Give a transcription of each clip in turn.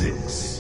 6.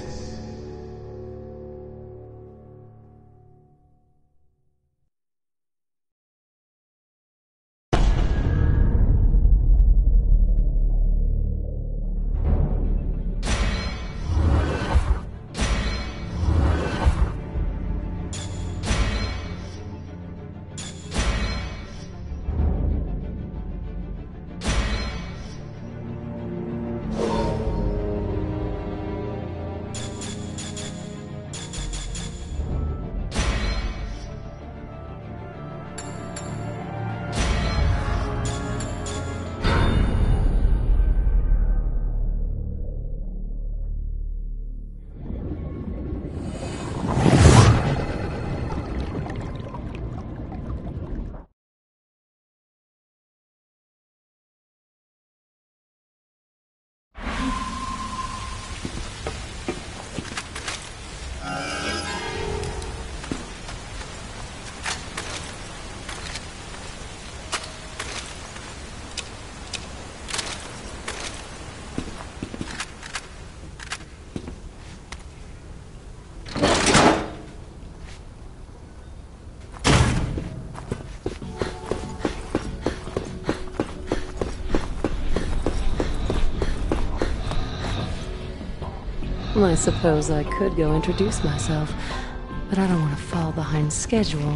I suppose I could go introduce myself, but I don't want to fall behind schedule.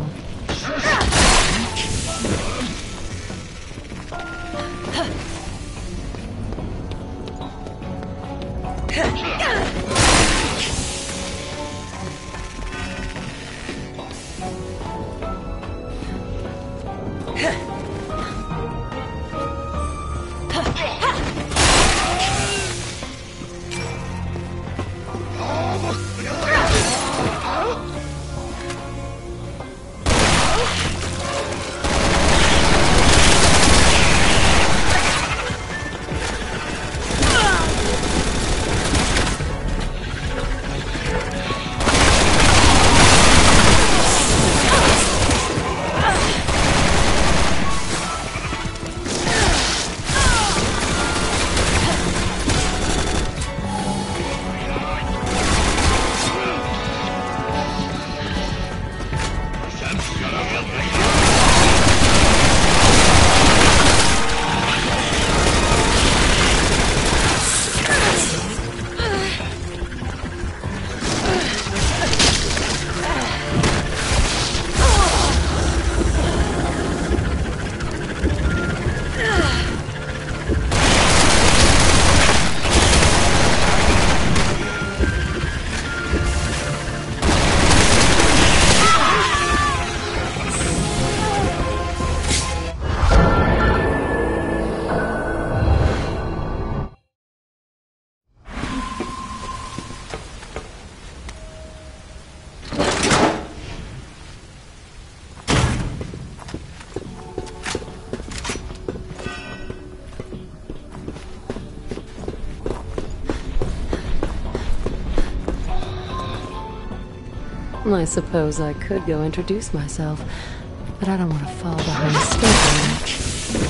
I suppose I could go introduce myself, but I don't want to fall behind schedule.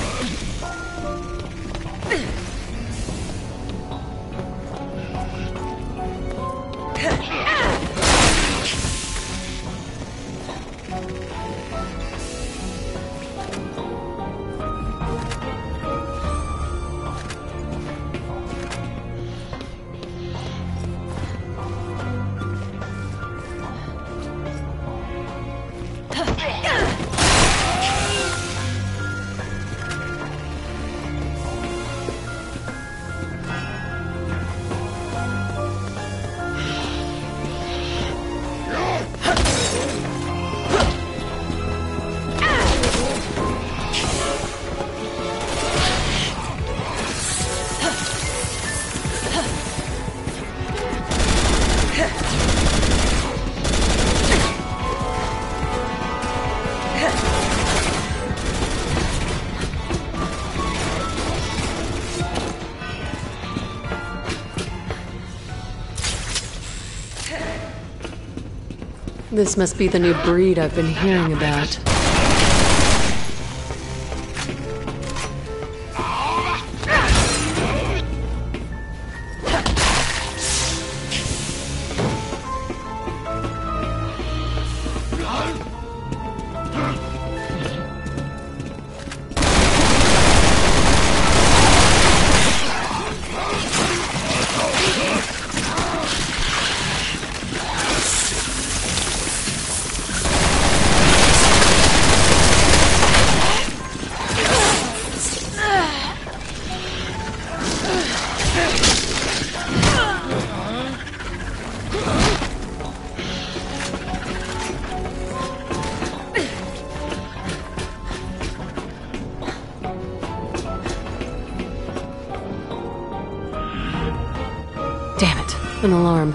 This must be the new breed I've been hearing about. An alarm.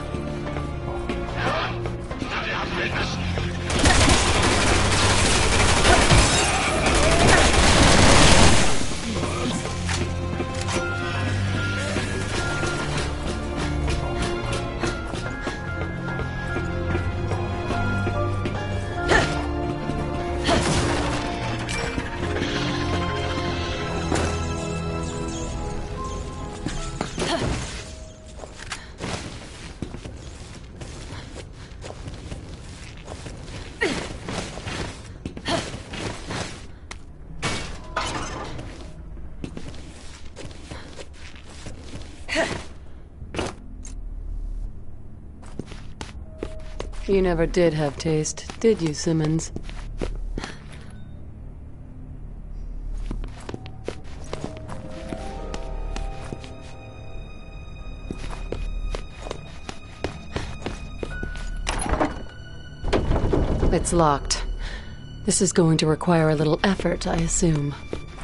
You never did have taste, did you, Simmons? It's locked. This is going to require a little effort, I assume.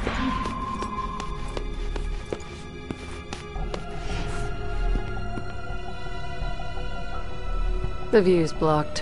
The view's blocked.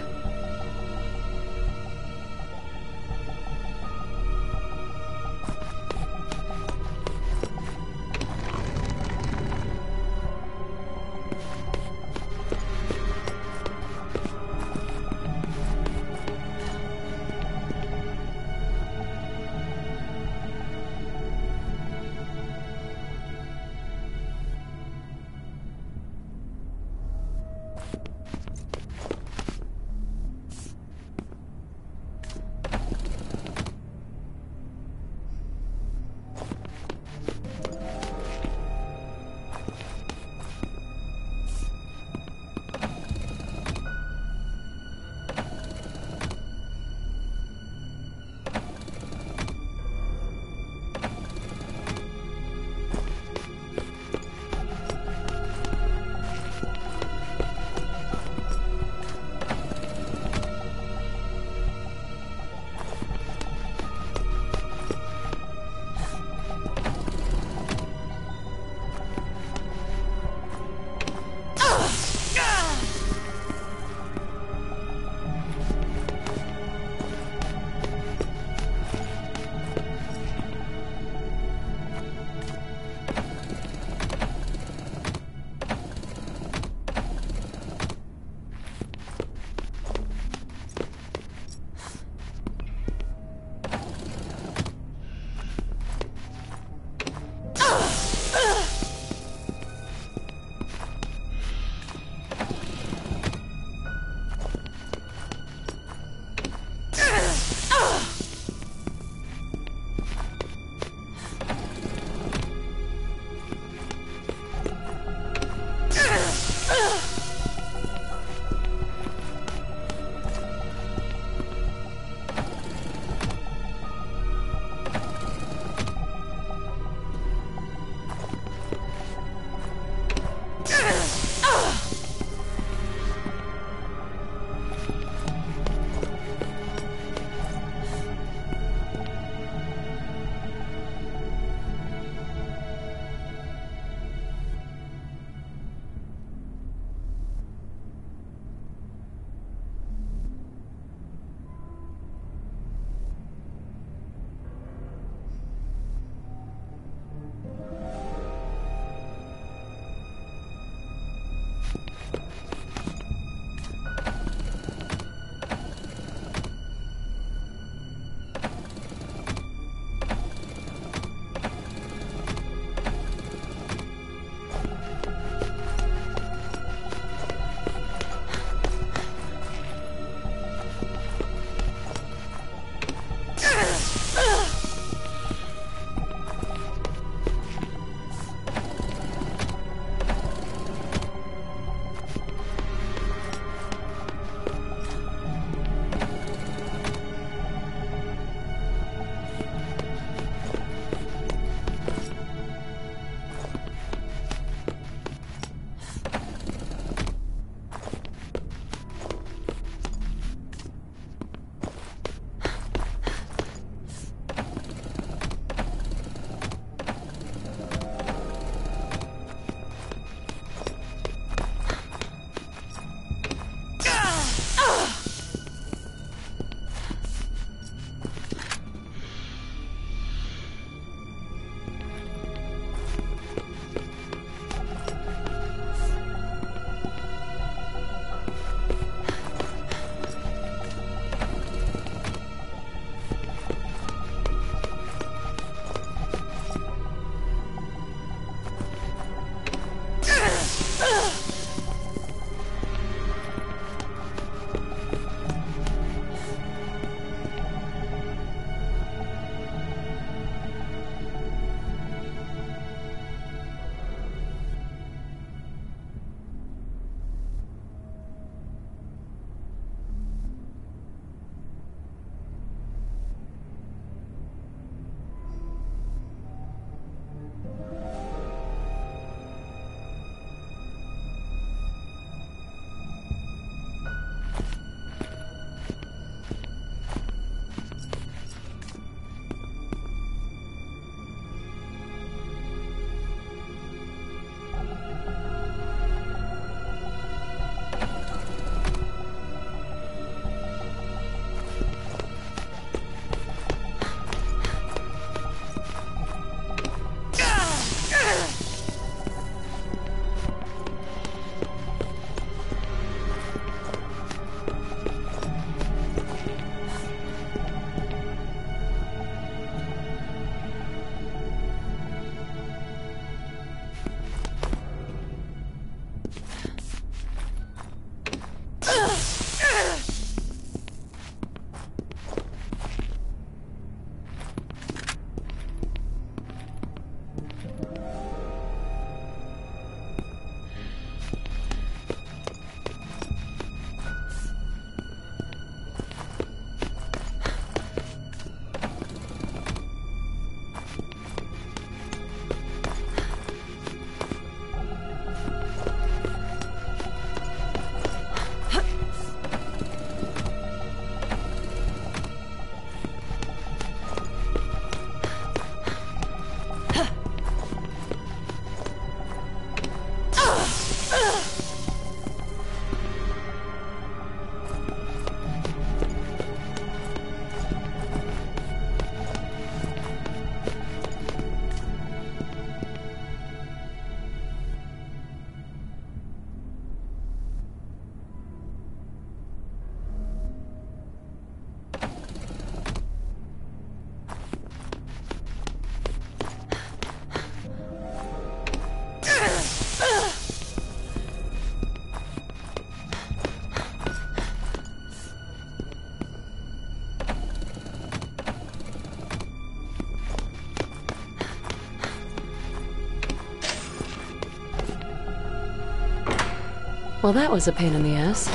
Well, that was a pain in the ass.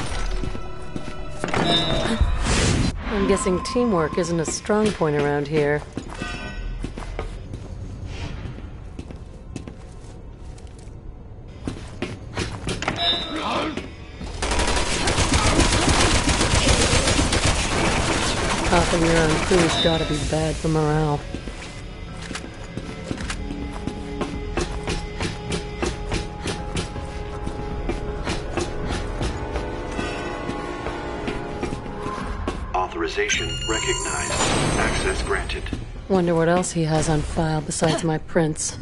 I'm guessing teamwork isn't a strong point around here. Coughing your own crew's gotta be bad for morale. Authorization recognized. Access granted. Wonder what else he has on file besides my prints.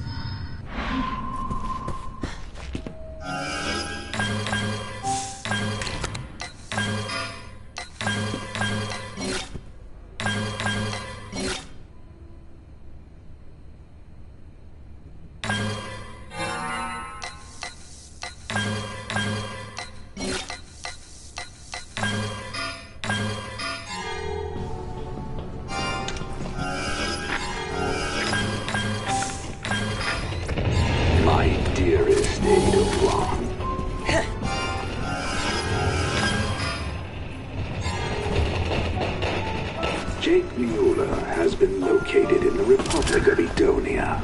Dearest Ada Wong. Jake Mueller has been located in the Republic of Edonia.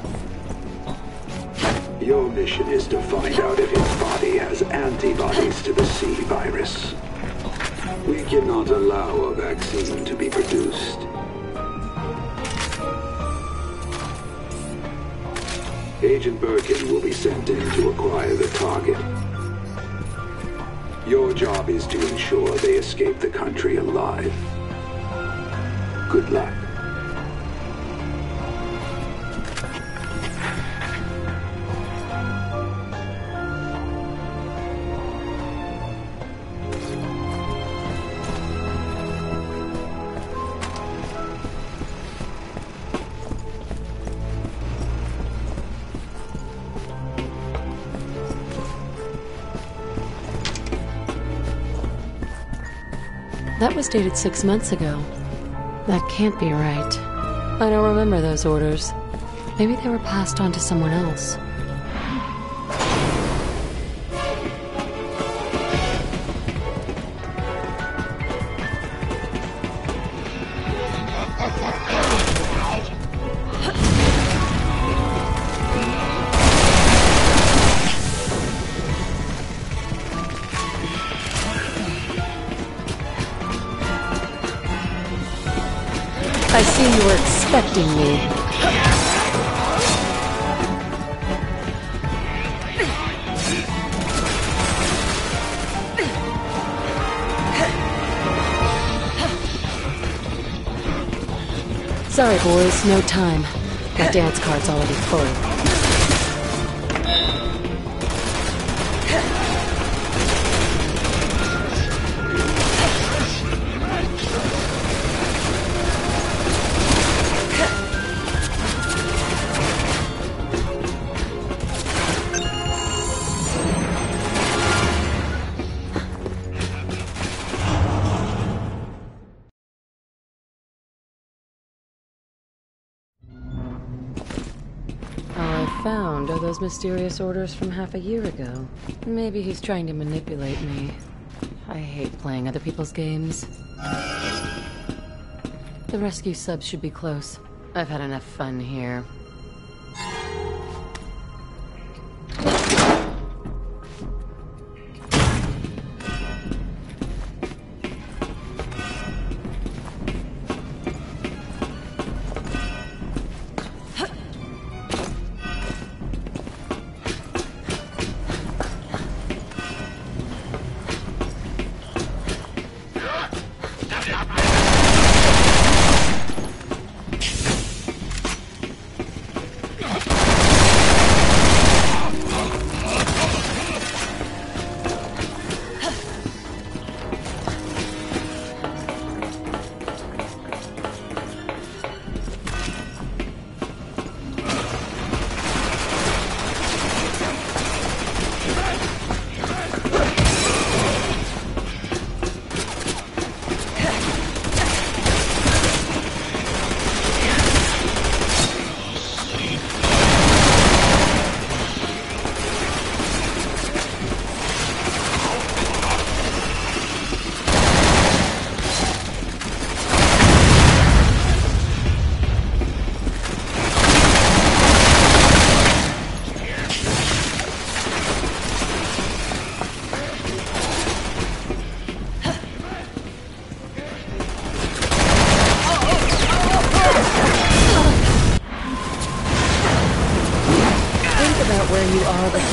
Your mission is to find out if his body has antibodies to the C virus. We cannot allow a vaccine to be produced. Agent Birkin will be sent in to acquire the target. Your job is to ensure they escape the country alive. Good luck. That was dated 6 months ago. That can't be right. I don't remember those orders. Maybe they were passed on to someone else. I see you were expecting me. Sorry, boys, no time. My dance card's already full. Found are those mysterious orders from half a year ago. Maybe he's trying to manipulate me. I hate playing other people's games. The rescue subs should be close. I've had enough fun here.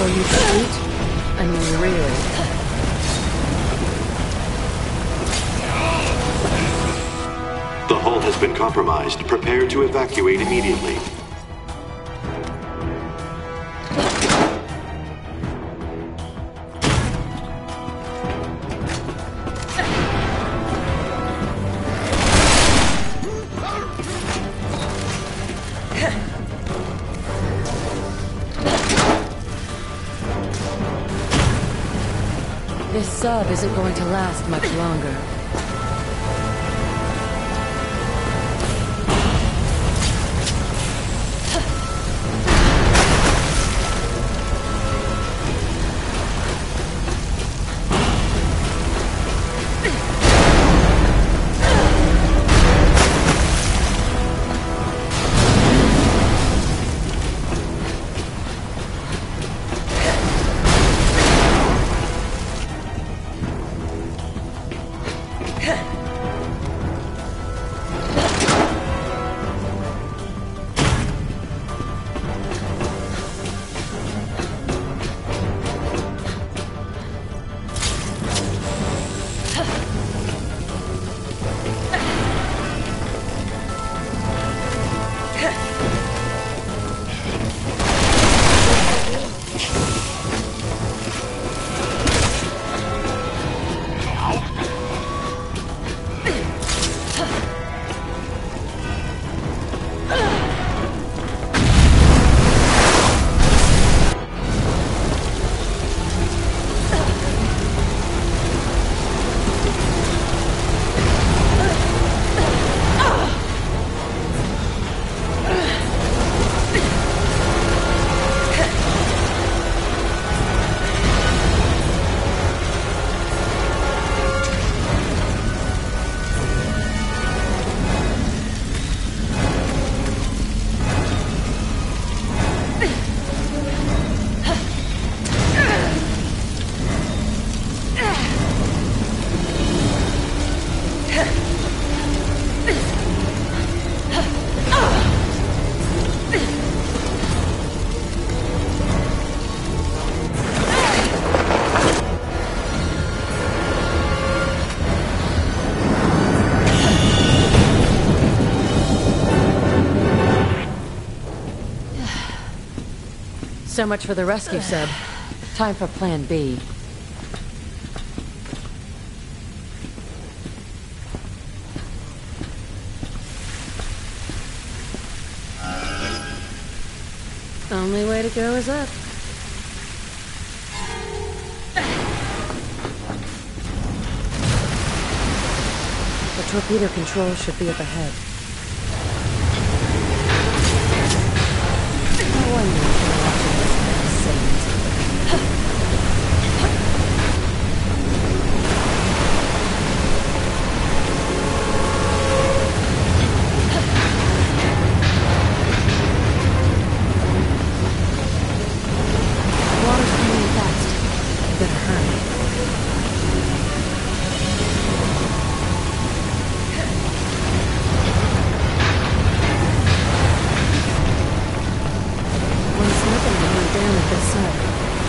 before you shoot? I mean, really. The hull has been compromised. Prepare to evacuate immediately. This sub isn't going to last much longer. So much for the rescue sub. Time for Plan B. Only way to go is up. The torpedo control should be up ahead. No wonder you're watching this episode. Water's coming in fast. You better hurry. One's nothing to move down at this side.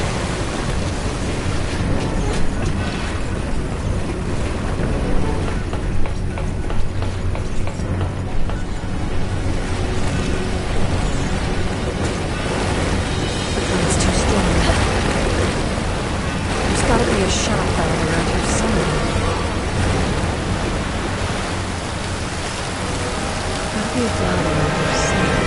The current's too strong. There's gotta be a shot valve around here somewhere. Gotta be a valve around here somewhere.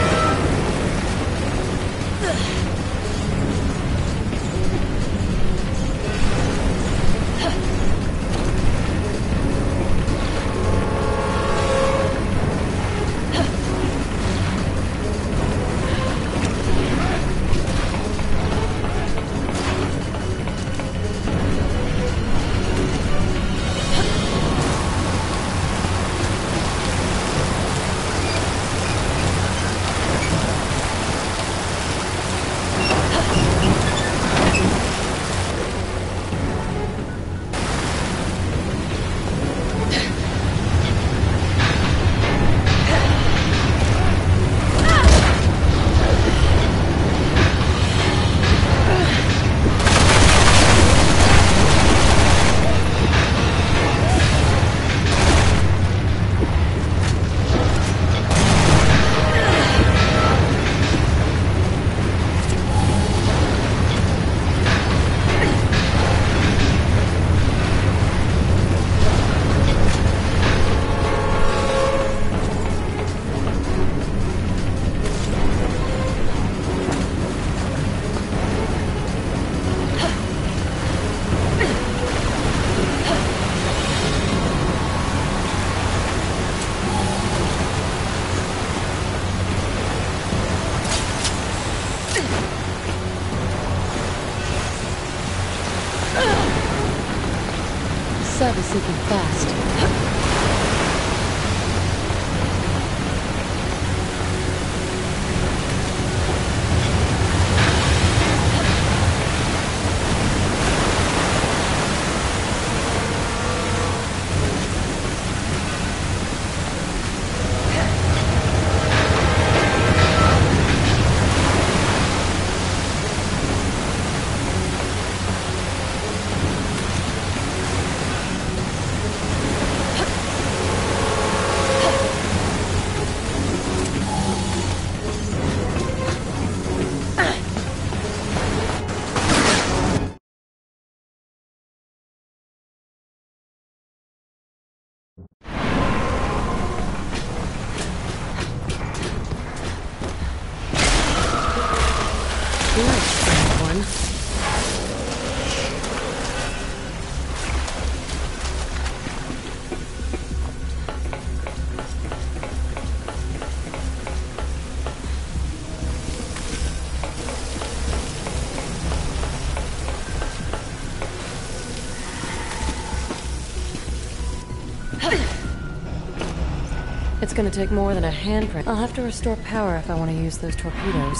sub is sinking fast. It's gonna take more than a handprint. I'll have to restore power if I want to use those torpedoes.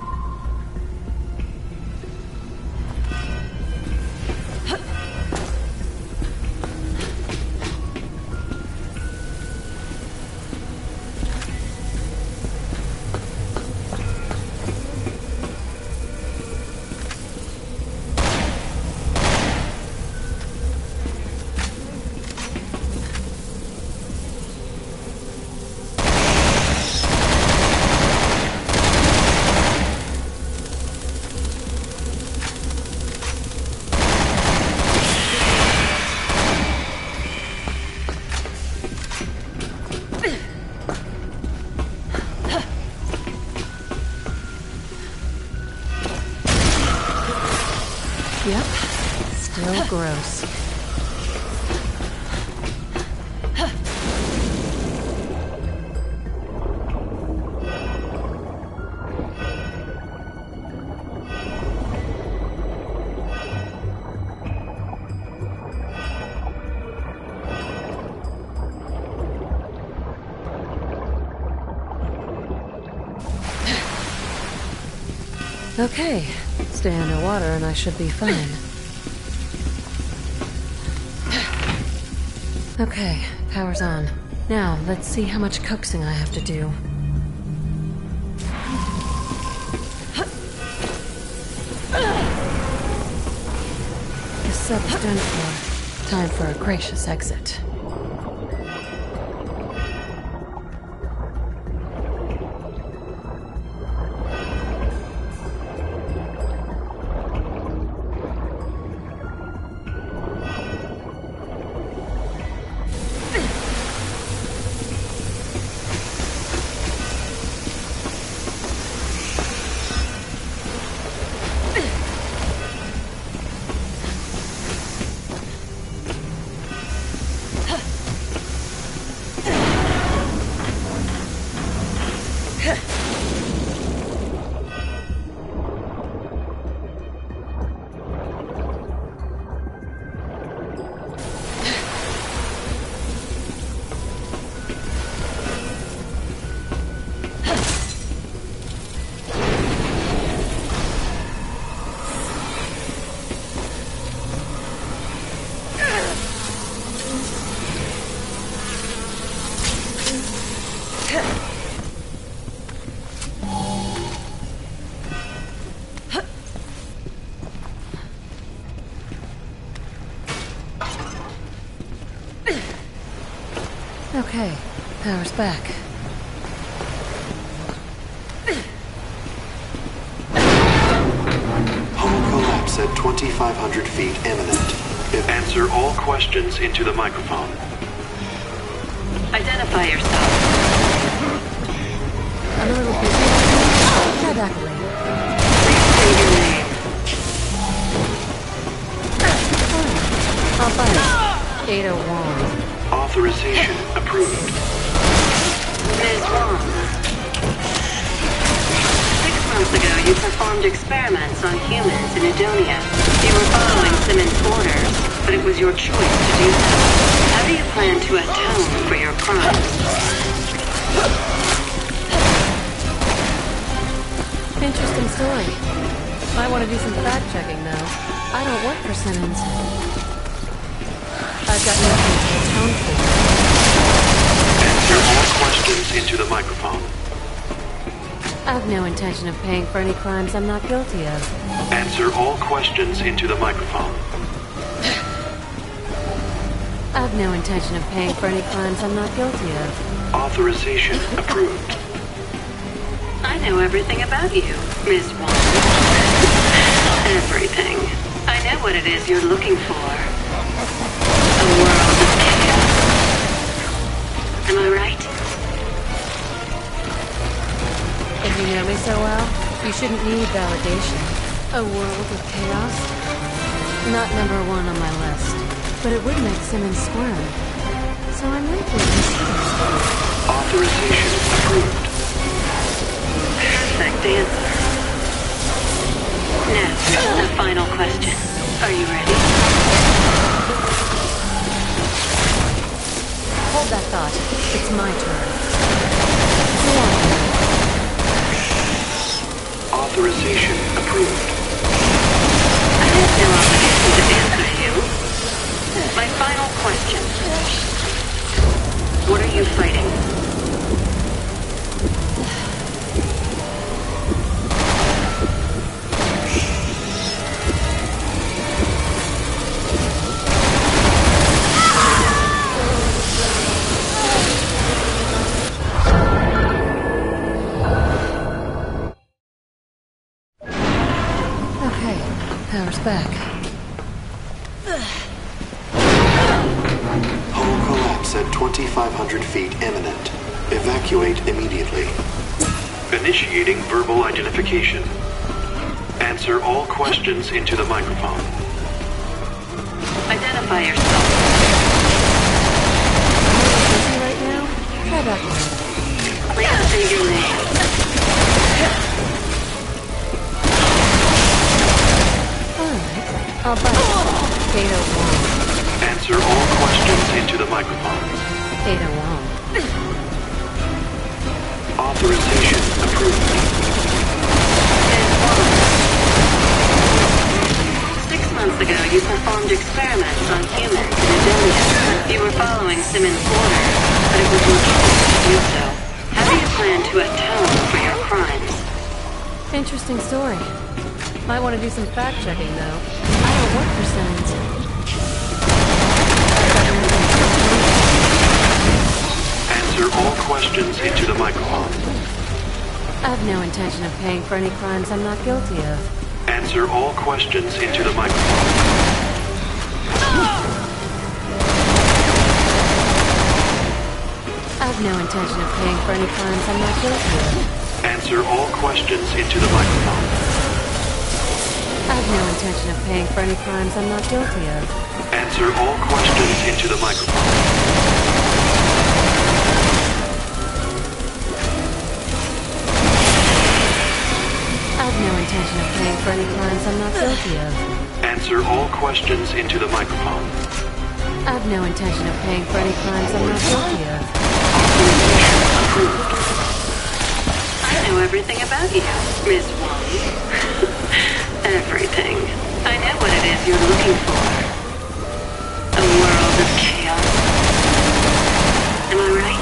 Yep, still gross. Okay, stay underwater and I should be fine. Okay, power's on. Now, let's see how much coaxing I have to do. The sub's done for. Time for a gracious exit. Okay, power's back. Hull collapse at 2,500 feet imminent. Answer all questions into the microphone. Identify yourself. I'm a little busy. Try back later. Please state your name. I'll find it. Ada Wong. Authorization approved. Ms. Wong. 6 months ago, you performed experiments on humans in Edonia. You were following Simmons' orders, but it was was your choice to do so. How do you plan to atone for your crimes? Interesting story. Might want to do some fact-checking, though. I don't work for Simmons. I've got nothing to atone for. Answer all questions into the microphone. I've no intention of paying for any crimes I'm not guilty of. Answer all questions into the microphone. I've no intention of paying for any crimes I'm not guilty of. Authorization approved. I know everything about you, Miss Wong. Everything. I know what it is you're looking for. A world of chaos. Am I right? If you know me so well, you shouldn't need validation. A world of chaos? Not number one on my list, but it would make Simmons squirm. So I might be considering. Authorization approved. Perfect answer. Now, the final question. Are you ready? Hold that thought. It's my turn. Go on. Authorization approved. I have no obligation to answer you. My final question. What are you fighting? Okay, power's back. Hull collapse at 2,500 feet imminent. Evacuate immediately. Initiating verbal identification. Answer all questions into the microphone. Identify yourself. Busy right now? Try back later. Please say your name. Alright, I'll buy it. Ada Wong. Answer all questions into the microphone. Ada Wong. Authorization approved. Ms. Wong. 6 months ago, you performed experiments on humans in Adelia. You were following Simmons' orders, but it was your choice to do so. How do you plan to atone for your crimes? Interesting story. Might want to do some fact-checking, though. I don't work for Simmons. Answer all questions into the microphone. I've no intention of paying for any crimes I'm not guilty of. Answer all questions into the microphone. I've no intention of paying for any crimes I'm not guilty of. Answer all questions into the microphone. I've no intention of paying for any crimes I'm not guilty of. Answer all questions into the microphone. I've no intention of paying for any crimes I'm not guilty of. Answer all questions into the microphone. I've no intention of paying for any crimes I'm not guilty of. Authorization approved. I know everything about you, Miss Wong. Everything. I know what it is you're looking for. A world of chaos. Am I right?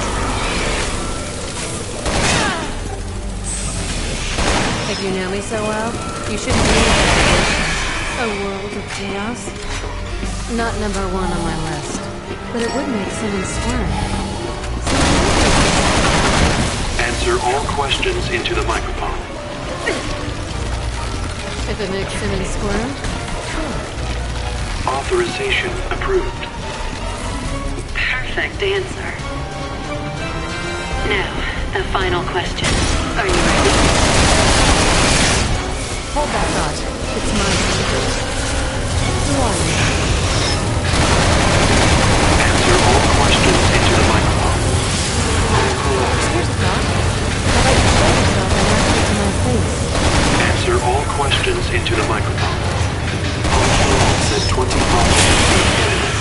If you know me so well, you shouldn't need validation. A world of chaos? Not number one on my list, but it would make Simmons squirm. Answer all questions into the microphone. If it makes Simmons squirm, sure. Authorization approved. Perfect answer. Now, the final question. Are you ready? Hold that thought. It's my turn. Who are you? Answer all questions into the microphone. Hull collapse. Here's a thought. I'd like to show yourself and ask you to my face. Answer all questions into the microphone. Hull collapse at 2,500 feet imminent.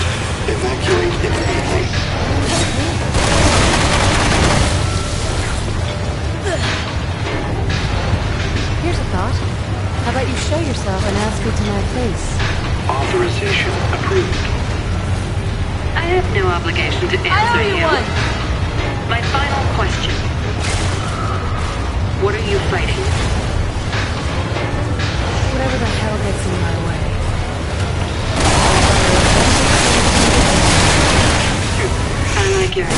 have no obligation to answer you. My final question. What are you fighting? Whatever the hell gets in my way. I like your...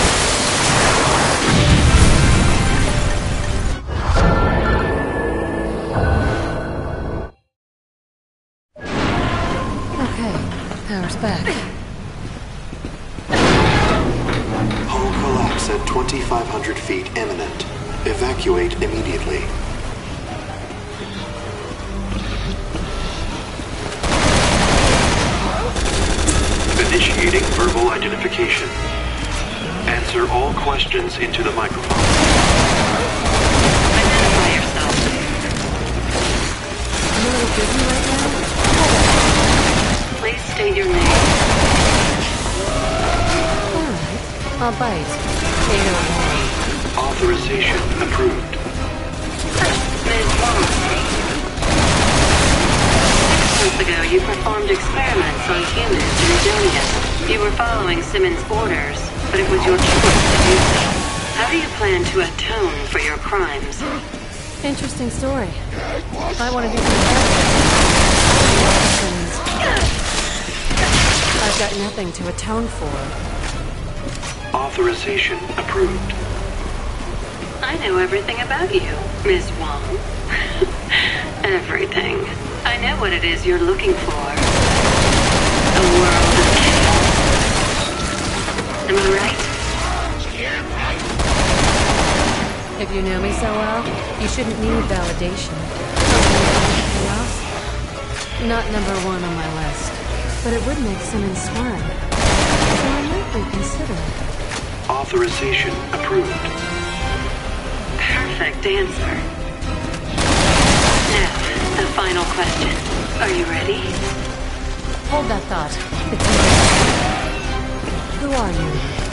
Okay, power's back. Hull collapse at 2,500 feet imminent. Evacuate immediately. Initiating verbal identification. Answer all questions into the microphone. Identify yourself. I'm a little busy right now. Please state your name. Alright, I'll bite. 801. Authorization approved. Ms. Wong. 6 months ago, you performed experiments on humans in Edonia. You were following Simmons' orders, but it was your choice to do so. How do you plan to atone for your crimes? Interesting story. I want to do some things. I've got nothing to atone for. Authorization approved. I know everything about you, Ms. Wong. Everything. I know what it is you're looking for. A world of chaos. Am I right? If you know me so well, you shouldn't need validation. Chaos? Not number one on my list. But it would make Simmons squirm. So I might reconsider. Authorization approved. Perfect answer. Now, the final question. Are you ready? Hold that thought. It's who are you?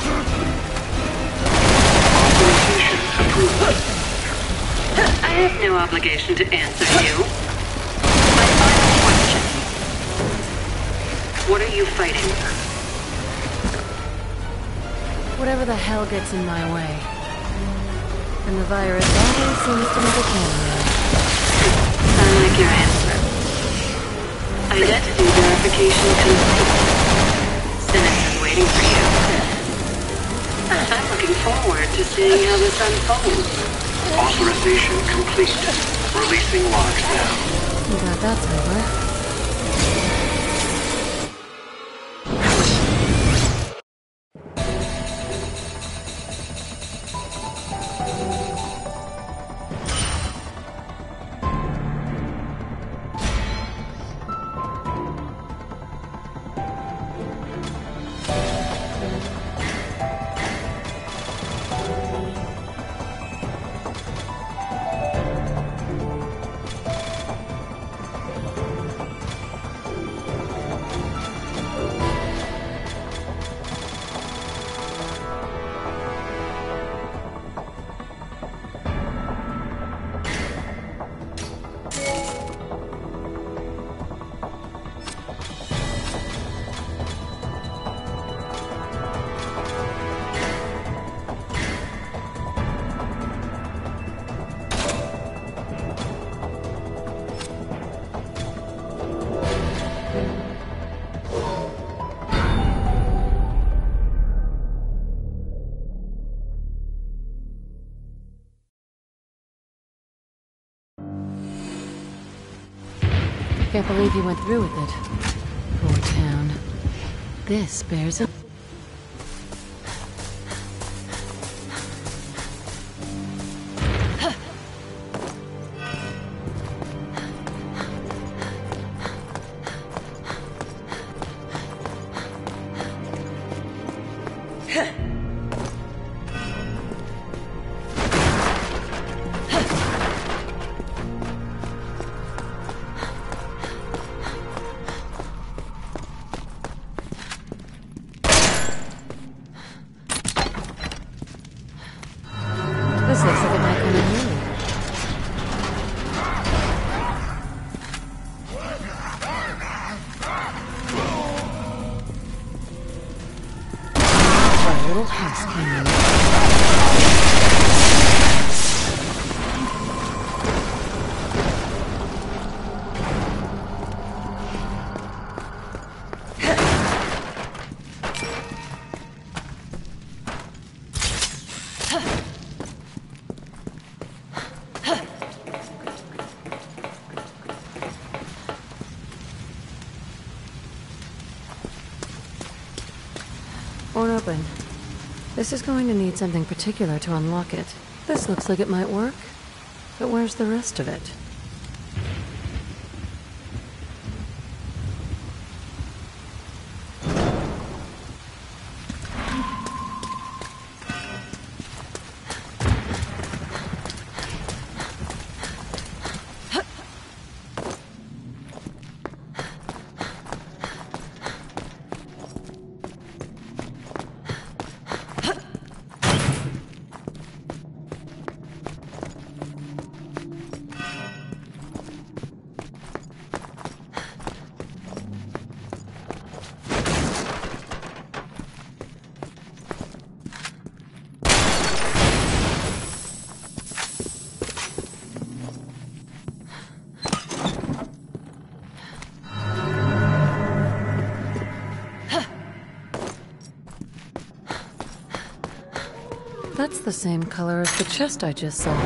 Authorization approved. I have no obligation to answer you. My final question. What are you fighting? Whatever the hell gets in my way. And the virus always seems to make a cameo. I like your answer. Identity verification complete. Simmons is waiting for you. I'm looking forward to seeing how this unfolds. Authorization complete. Releasing logs now. Glad that's over. Can't believe you went through with it. Poor town. This bears a... This looks like it might come in handy. little house came in. Won't open. This is going to need something particular to unlock it. This looks like it might work, but where's the rest of it? That's the same color as the chest I just saw.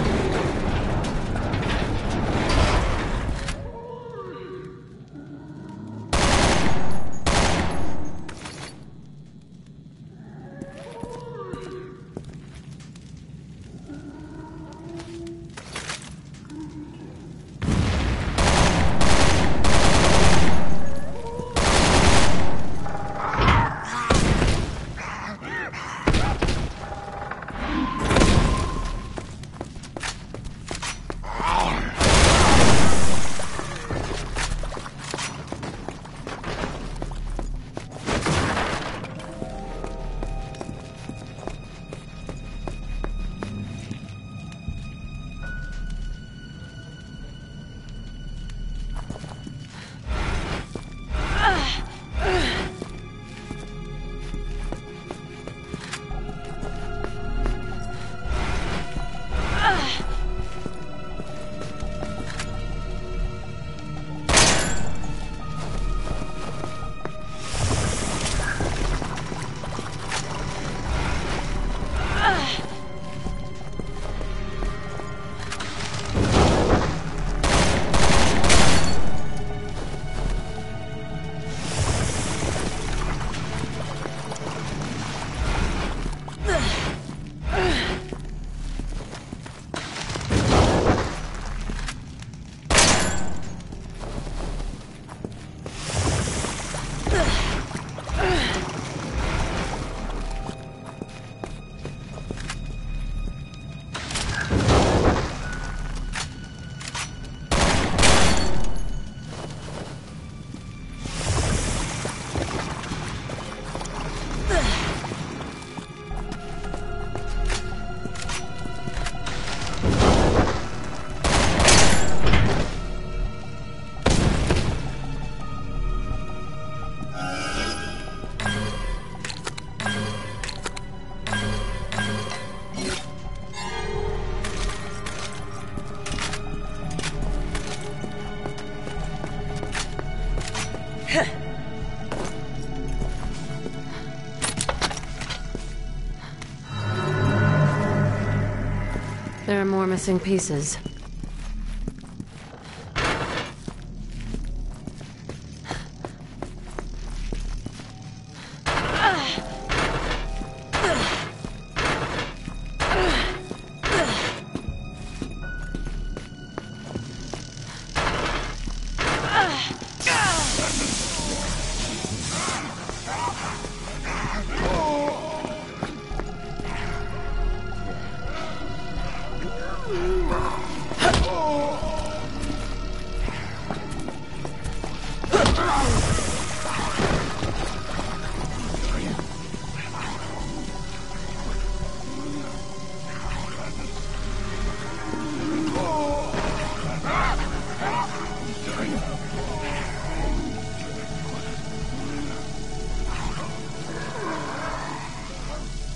There are more missing pieces.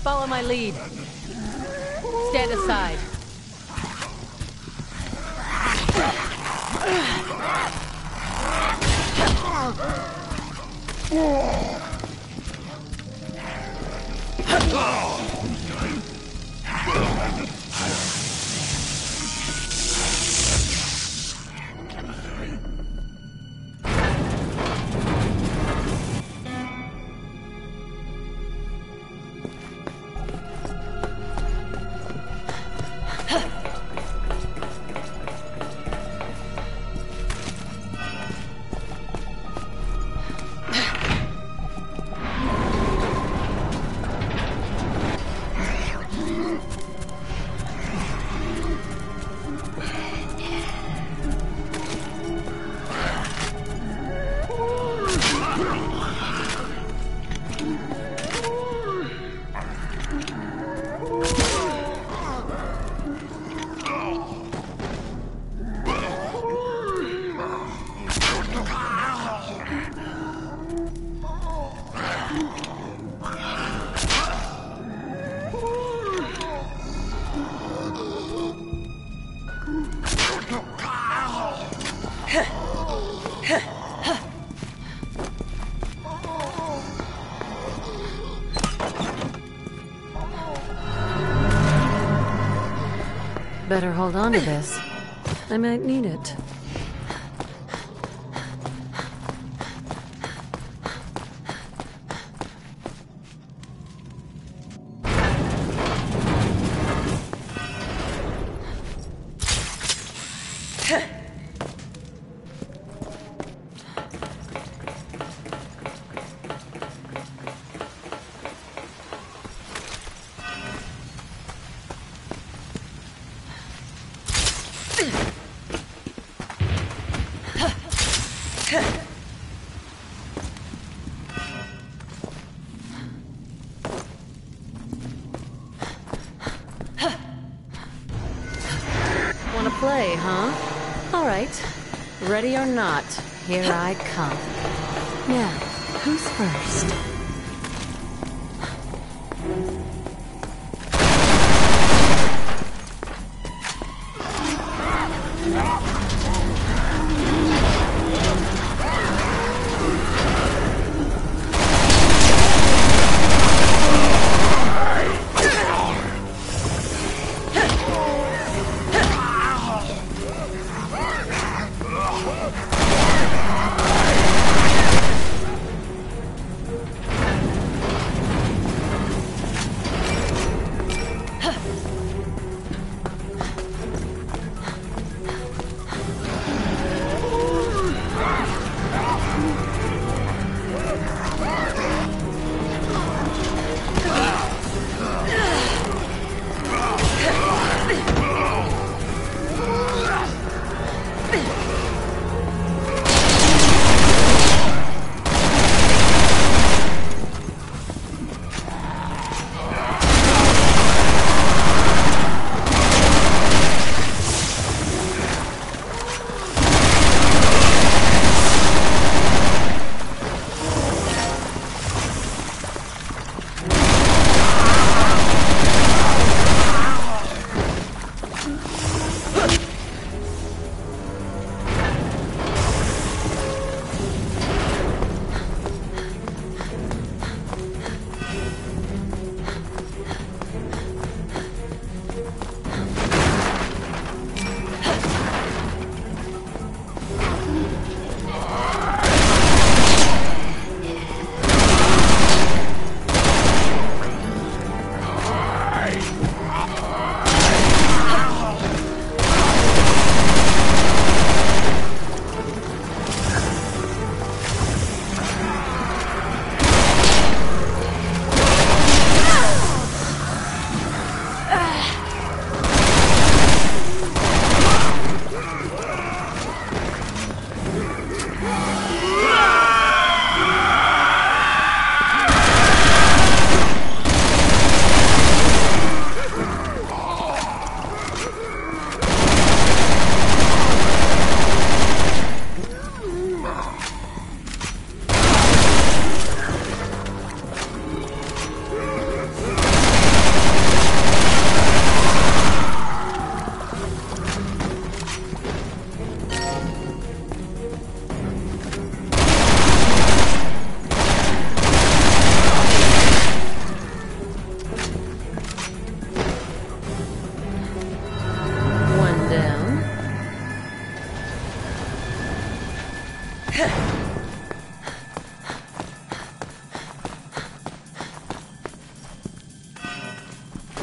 Follow my lead. Stand aside. Better hold on to this. I might need it. Wanna play, huh? All right. Ready or not, here I come. Now, who's first?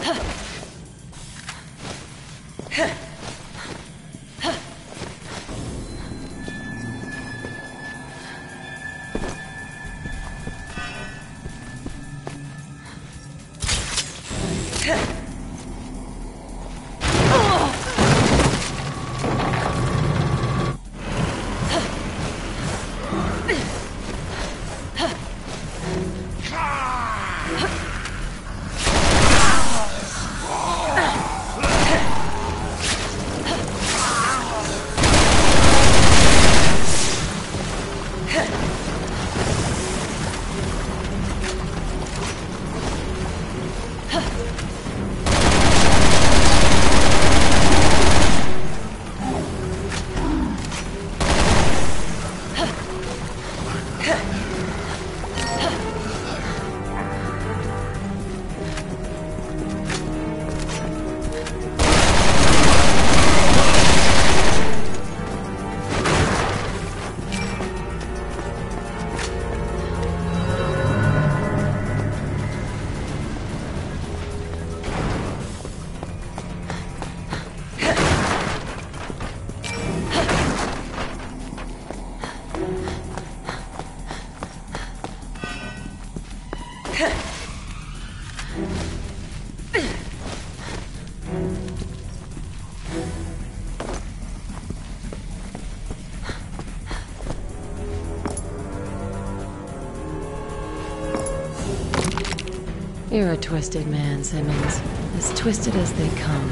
You're a twisted man, Simmons. As twisted as they come.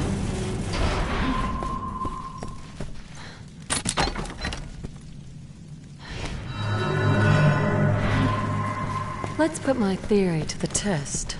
Let's put my theory to the test.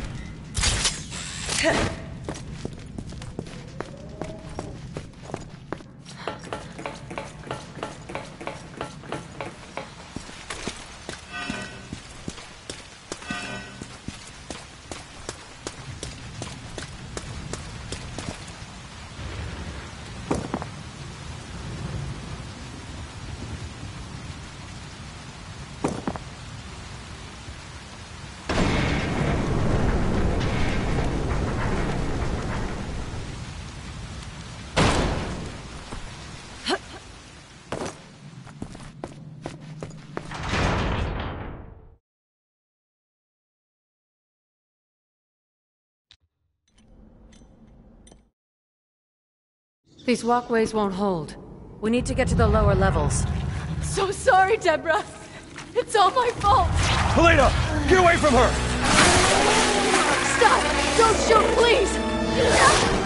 These walkways won't hold. We need to get to the lower levels. So sorry, Deborah. It's all my fault. Helena! Get away from her! Stop! Don't shoot, please!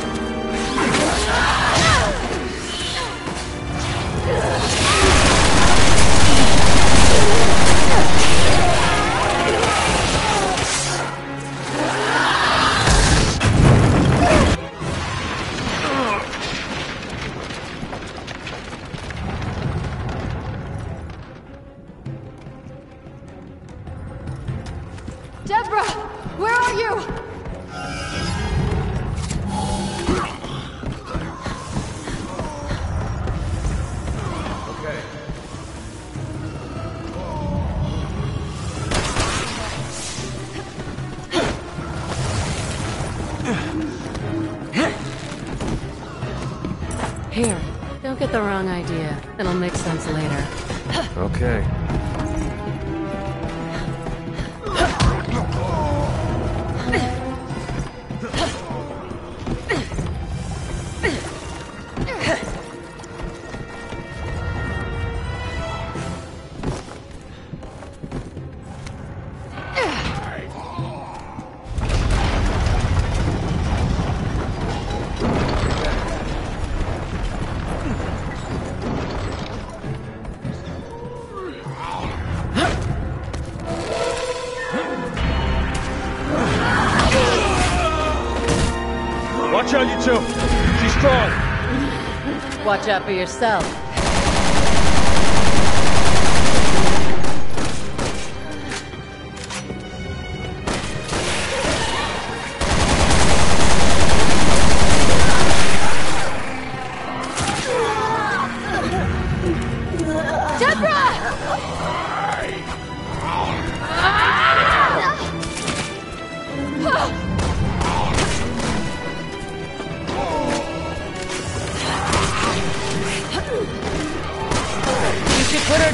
Deborah! Where are you? Here, don't get the wrong idea. It'll make sense later. Okay. Watch out, you two! She's strong! Watch out for yourself.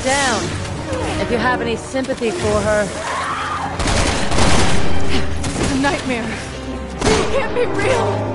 down. If you have any sympathy for her. It's a nightmare. It can't be real.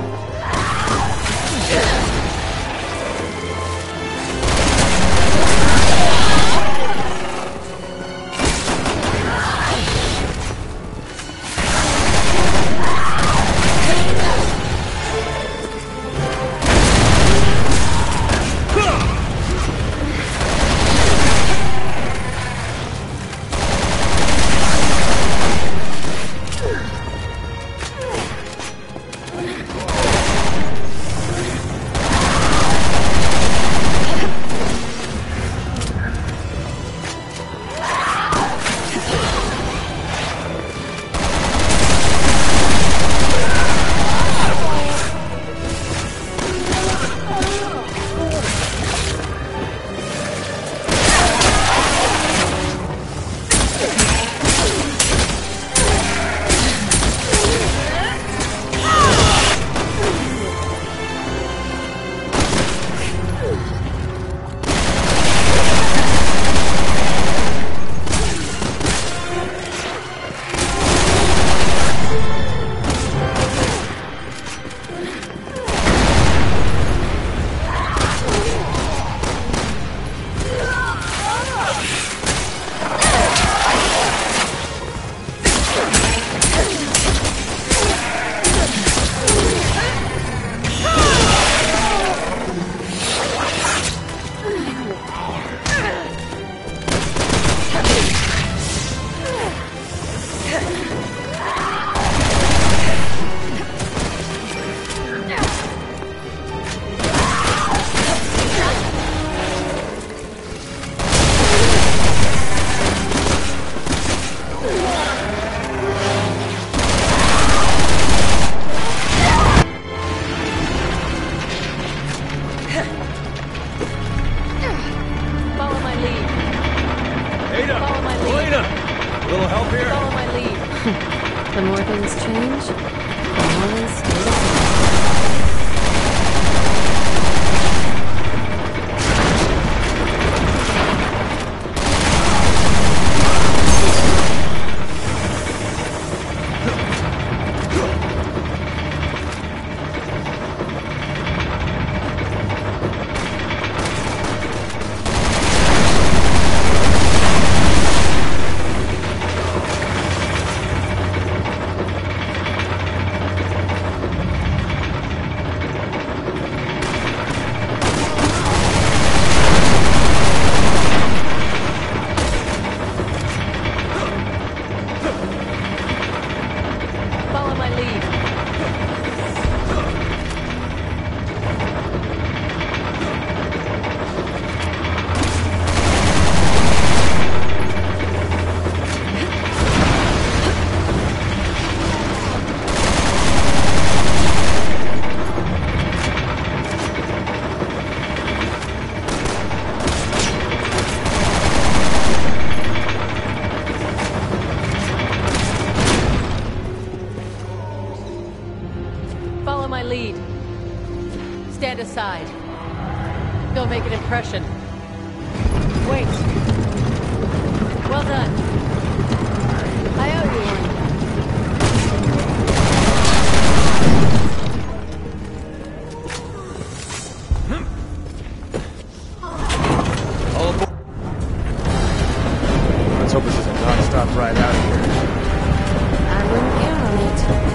The more things change, the more they stay the same. Follow my lead. Stand aside. Don't make an impression. Wait. Well done. I owe you one. All aboard. Let's hope this is a non-stop ride out of here. I wouldn't count on it.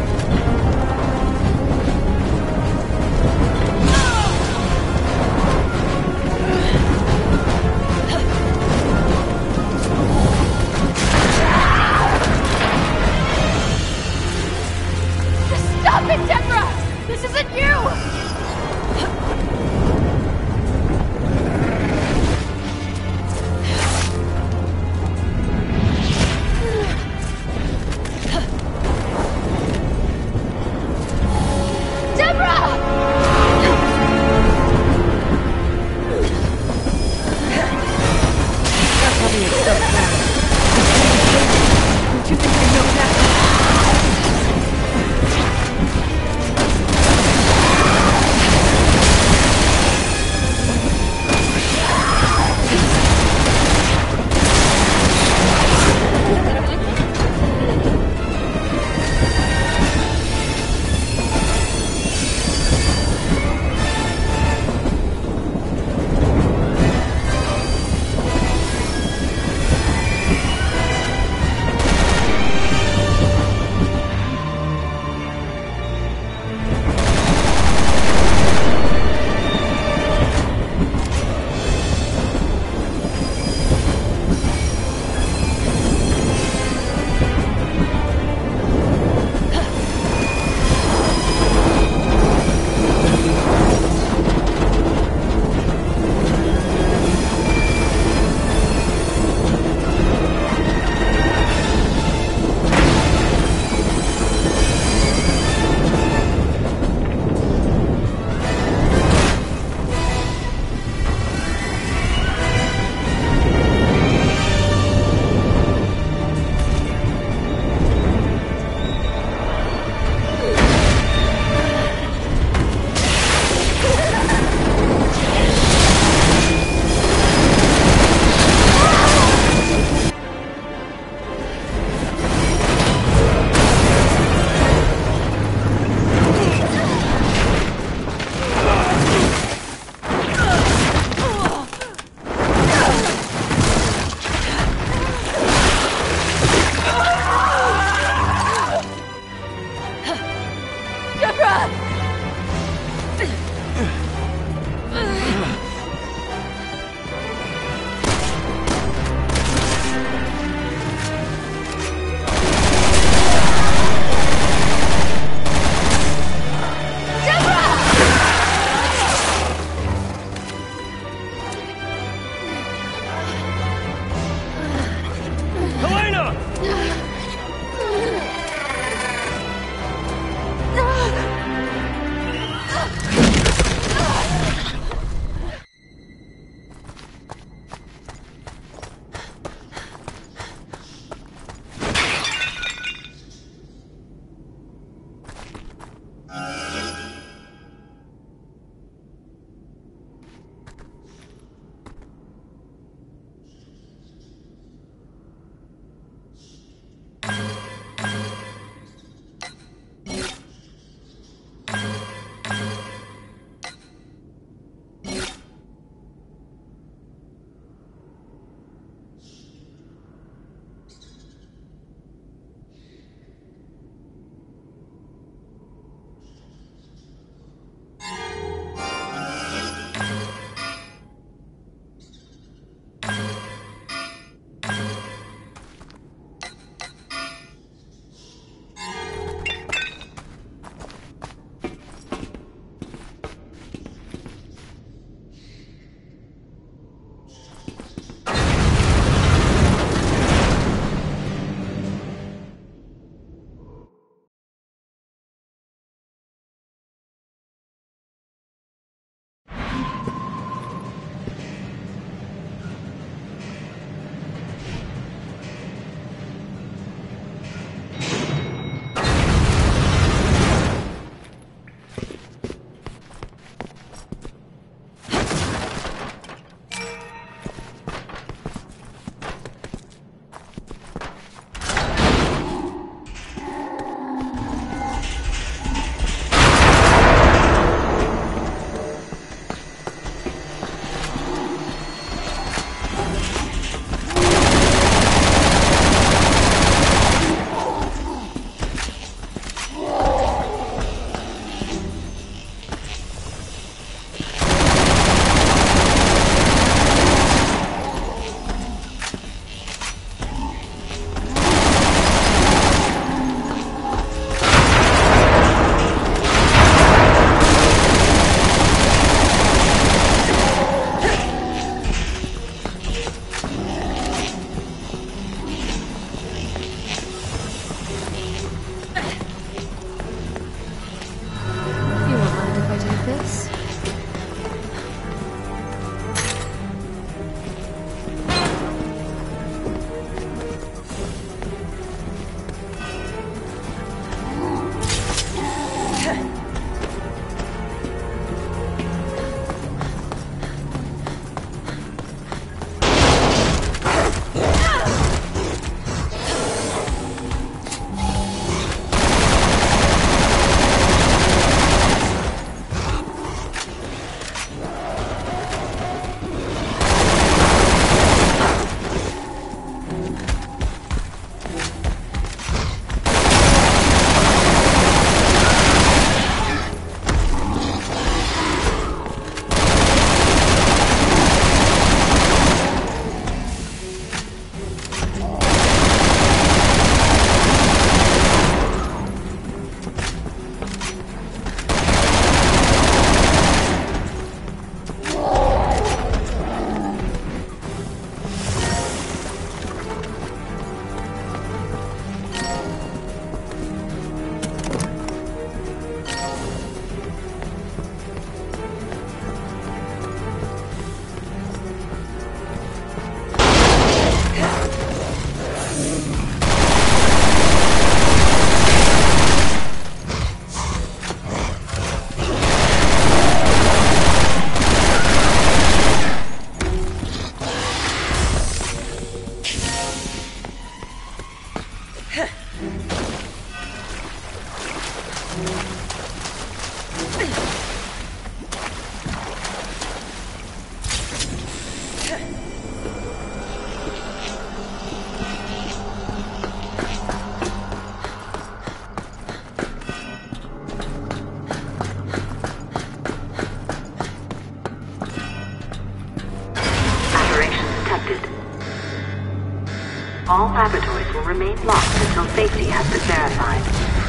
All laboratories will remain locked until safety has been verified.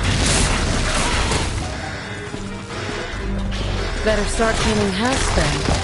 Better start cleaning house then.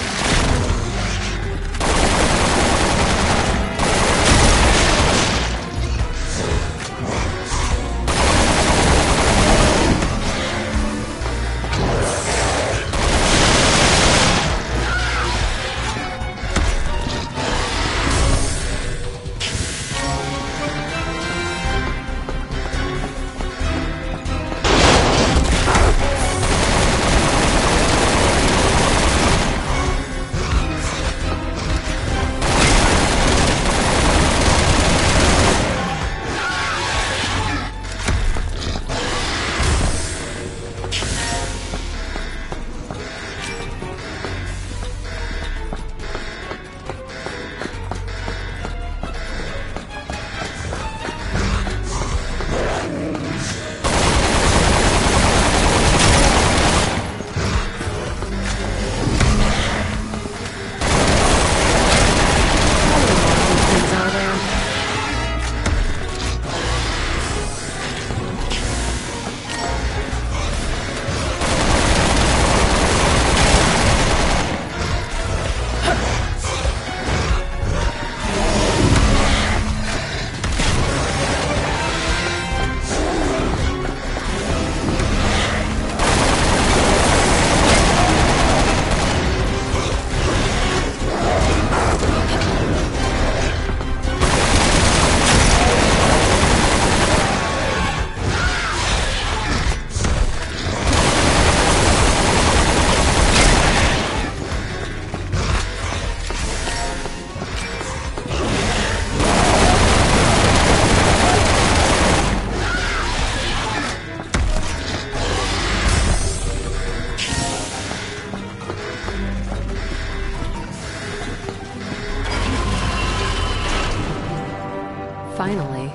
Finally.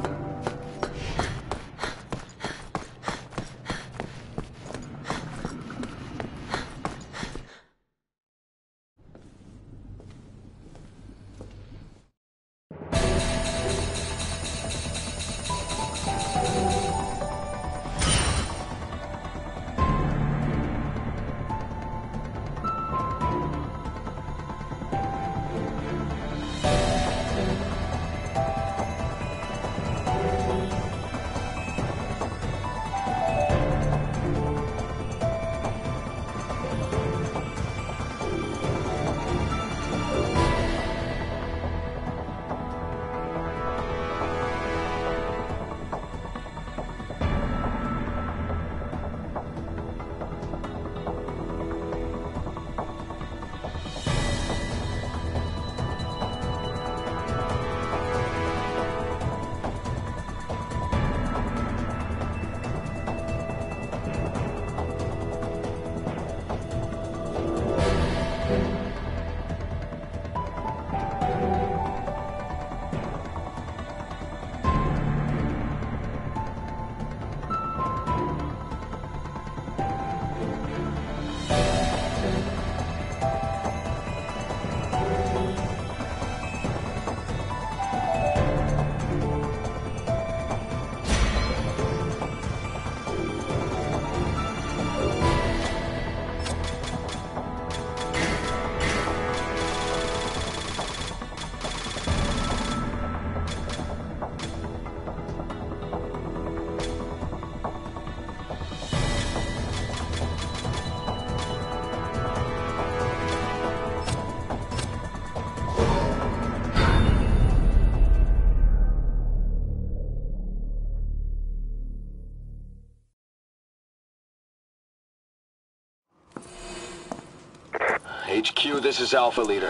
HQ, this is Alpha Leader.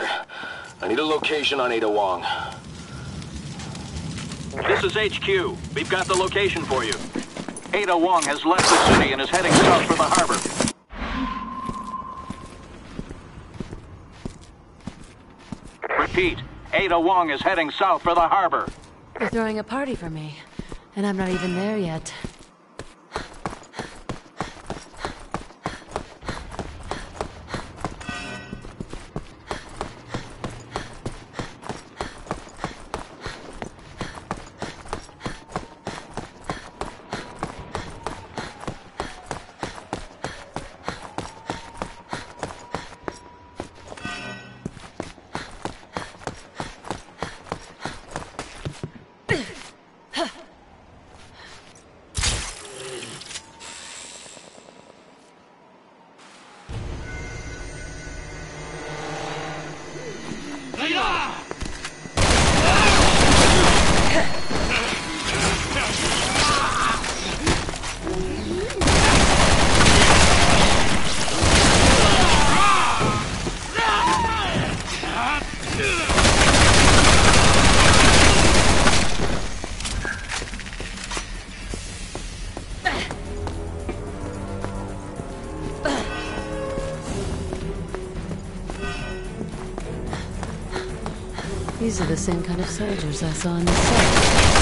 I need a location on Ada Wong. This is HQ. We've got the location for you. Ada Wong has left the city and is heading south for the harbor. Repeat, Ada Wong is heading south for the harbor. They're throwing a party for me, and I'm not even there yet. These are the same kind of soldiers I saw in the set.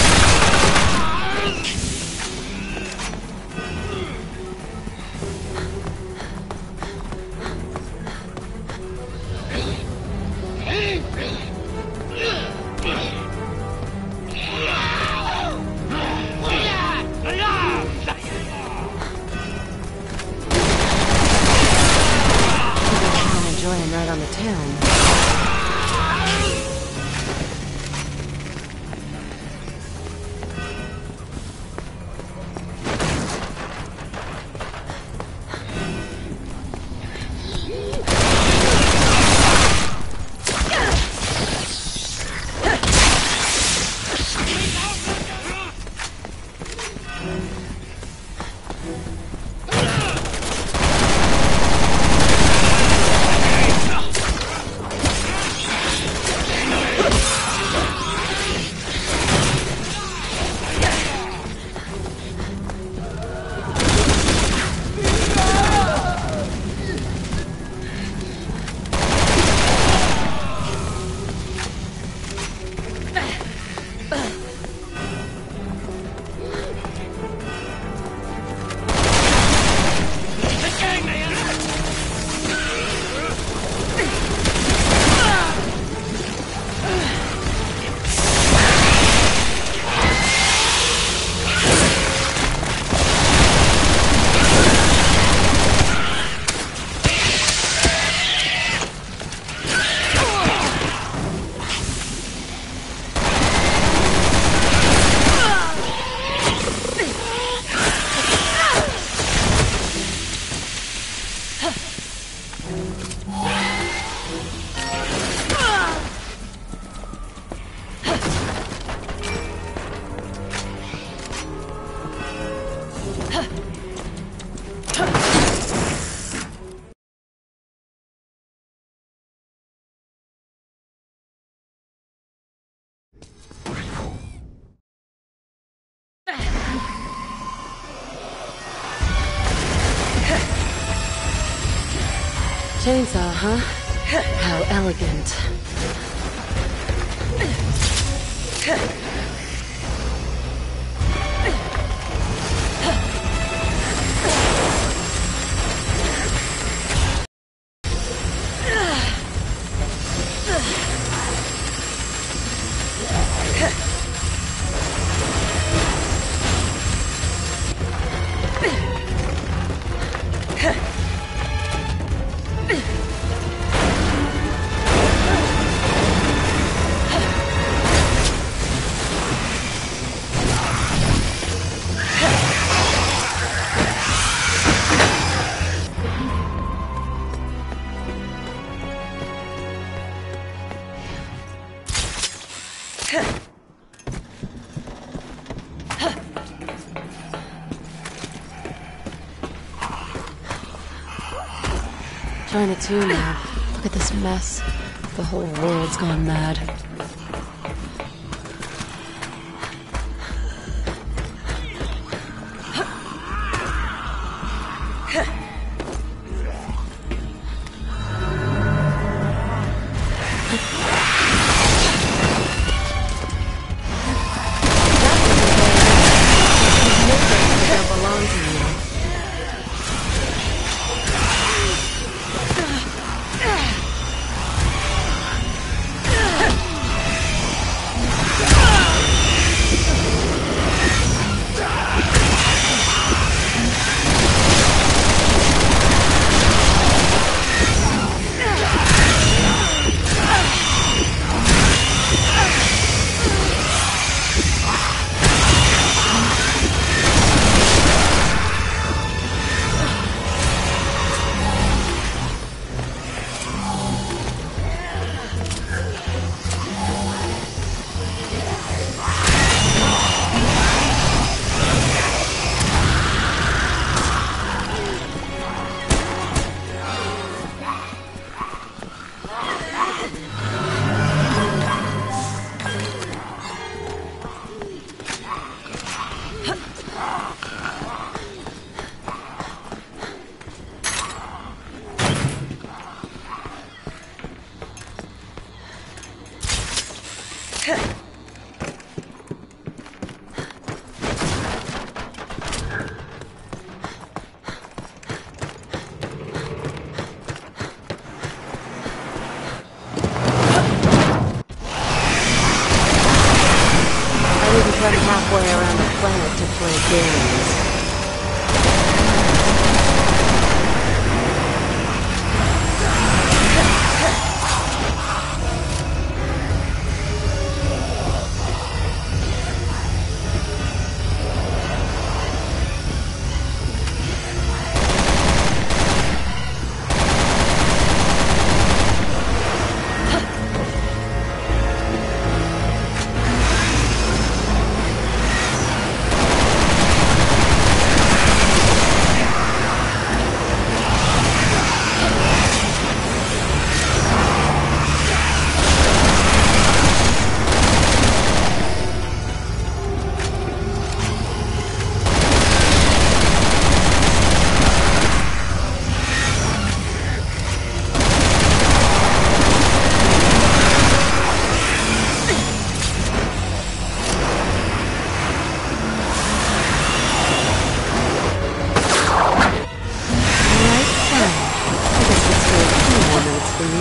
I'm enjoying right on the town. Chainsaw, huh? How elegant. China too now. Look at this mess. The whole world's gone mad.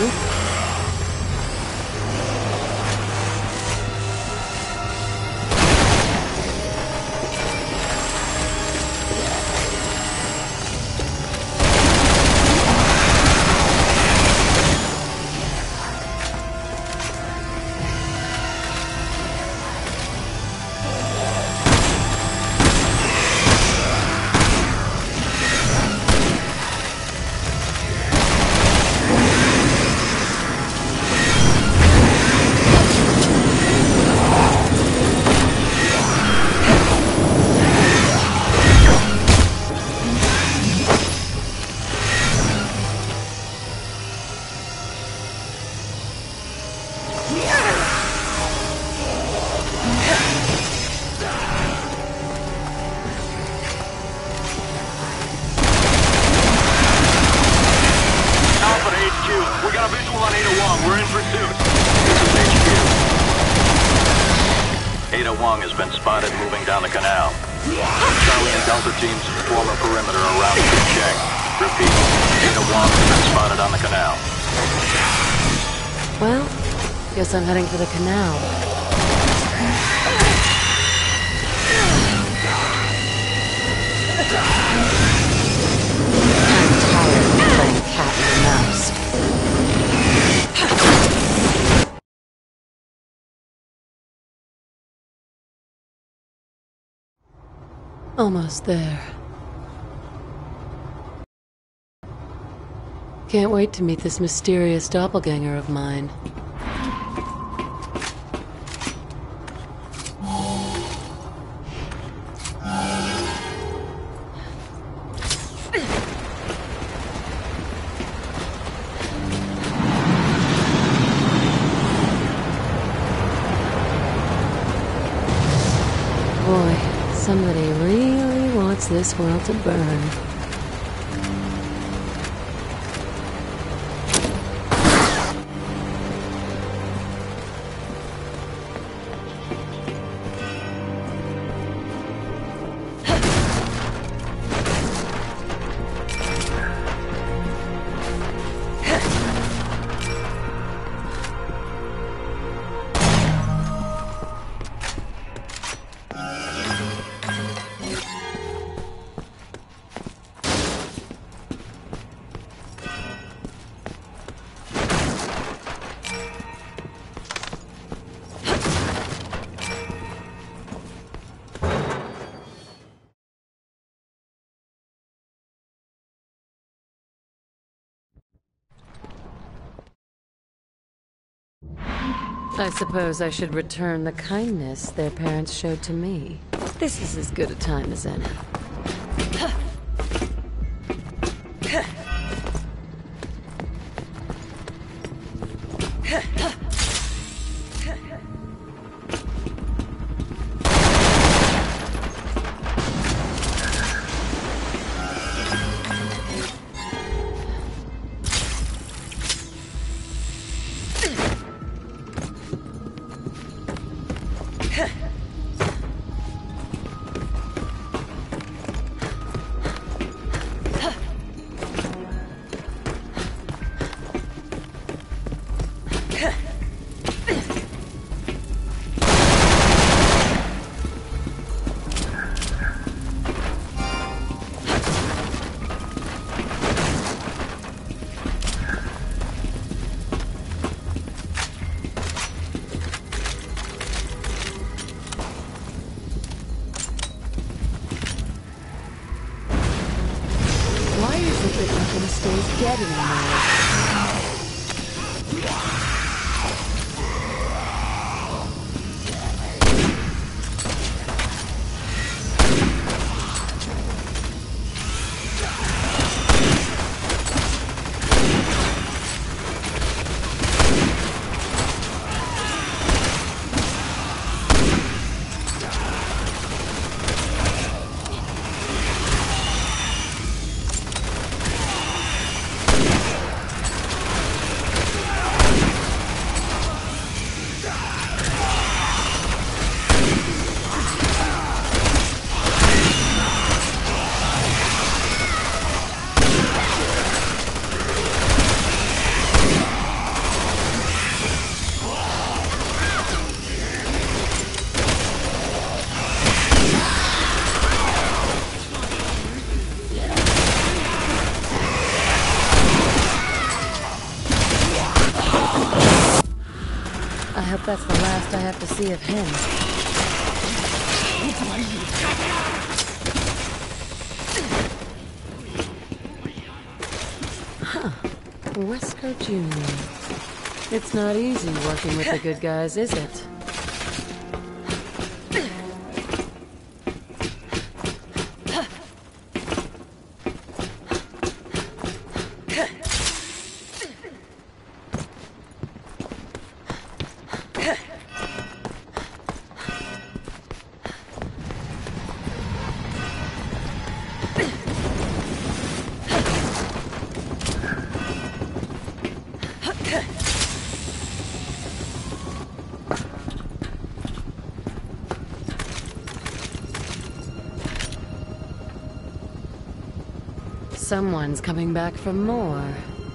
Wong has been spotted moving down the canal. Charlie and Delta teams form a perimeter around the check. Repeat, Ada Wong has been spotted on the canal. Well, guess I'm heading for the canal. I'm tired of playing cat and mouse. Almost there. Can't wait to meet this mysterious doppelganger of mine. Boy, somebody really wants this world to burn. I suppose I should return the kindness their parents showed to me. This is as good a time as any. Why is it that nothing stays dead anymore? That's the last I have to see of him. Huh. Wesker Jr. It's not easy working with the good guys, is it? Someone's coming back for more.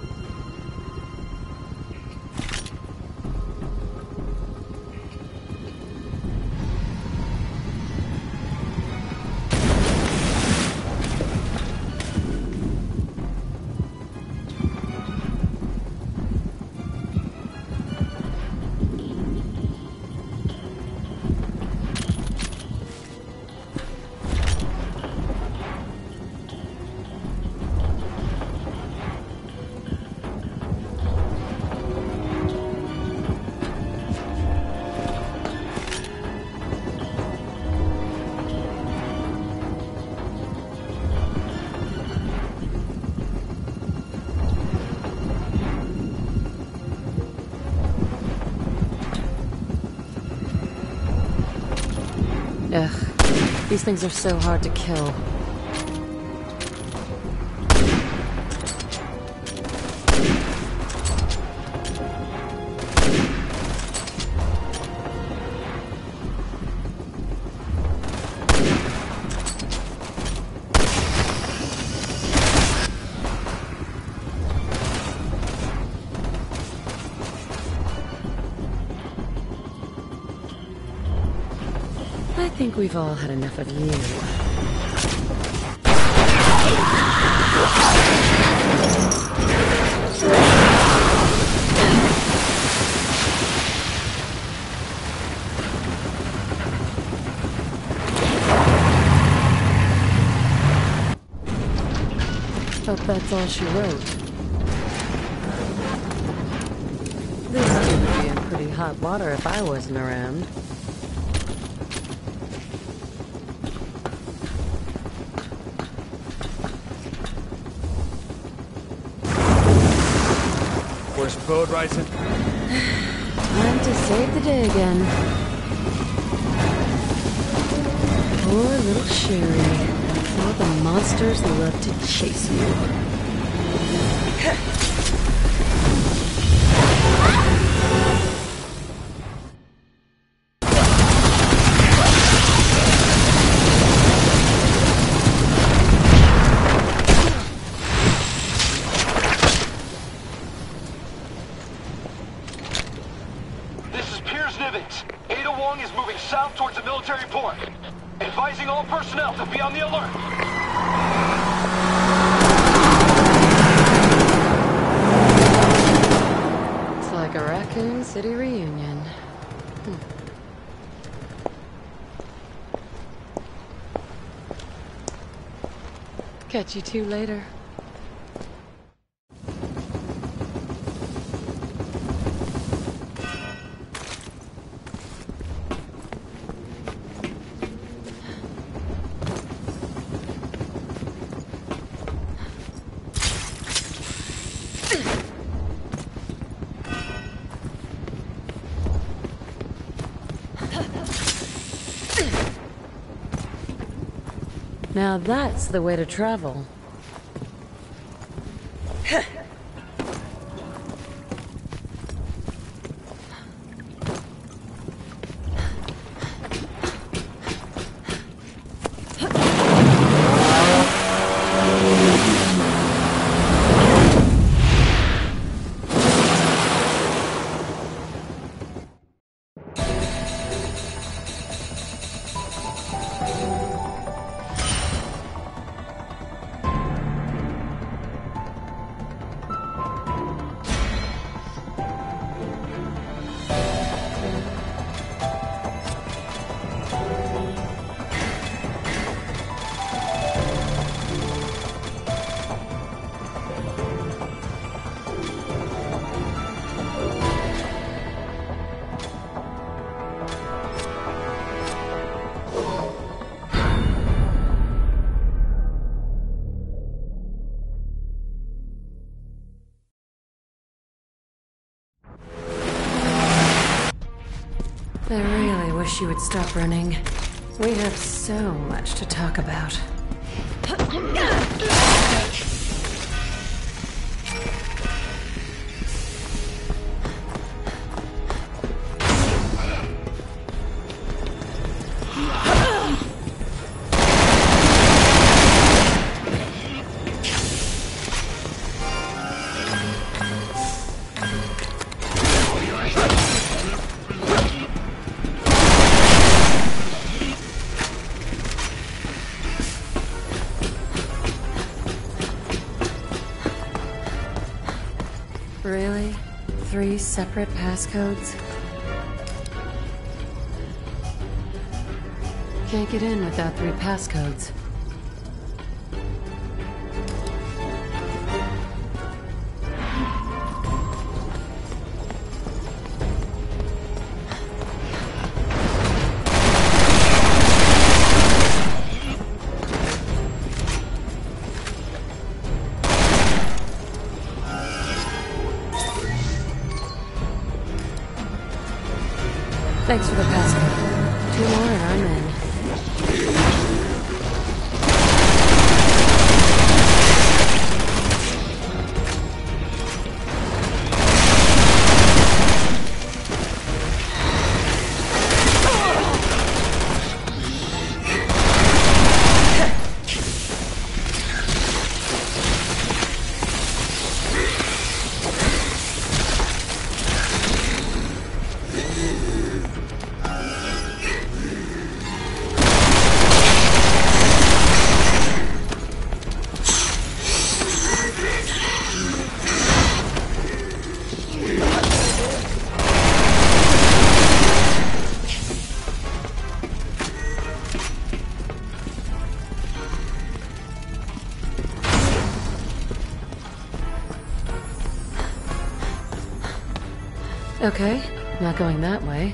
Ugh, these things are so hard to kill. I think we've all had enough of you. Hope that's all she wrote. This dude would be in pretty hot water if I wasn't around. First boat rising. Time to save the day again. Poor little Sherry. All the monsters love to chase you. Ada Wong is moving south towards the military port. Advising all personnel to be on the alert. It's like a Raccoon City reunion. Catch you two later. Now that's the way to travel. I really wish you would stop running. We have so much to talk about. Really? 3 separate passcodes? Can't get in without 3 passcodes. Thanks for the passcode. 2 more and I'm in. Okay, not going that way.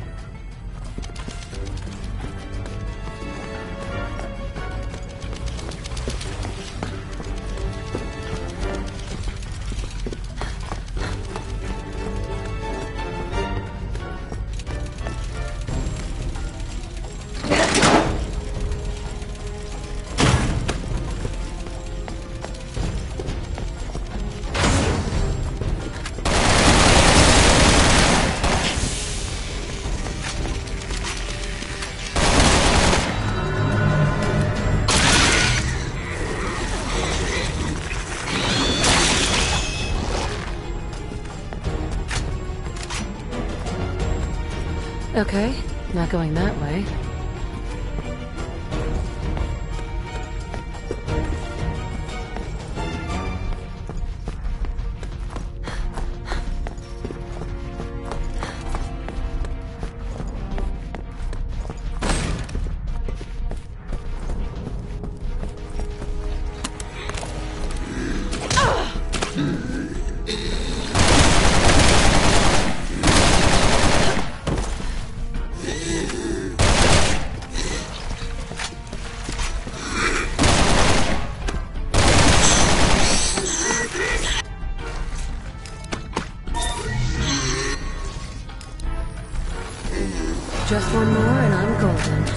Okay, not going that way. Just one more and I'm golden.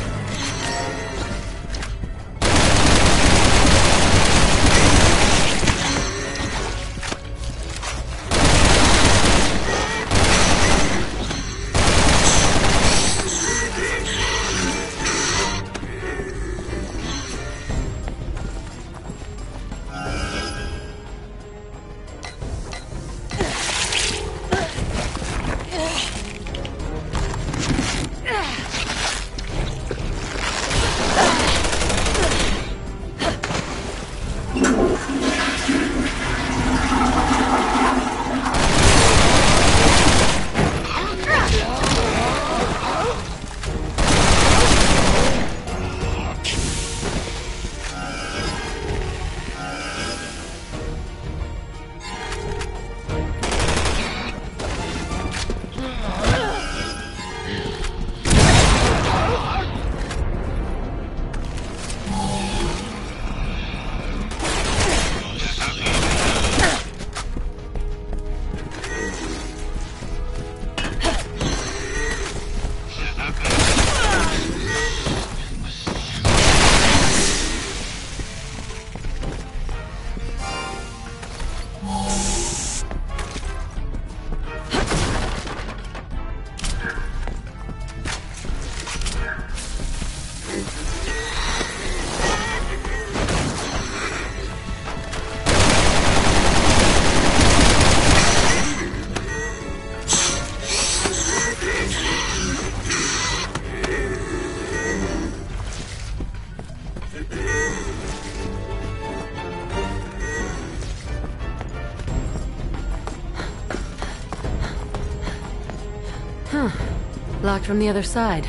Locked from the other side.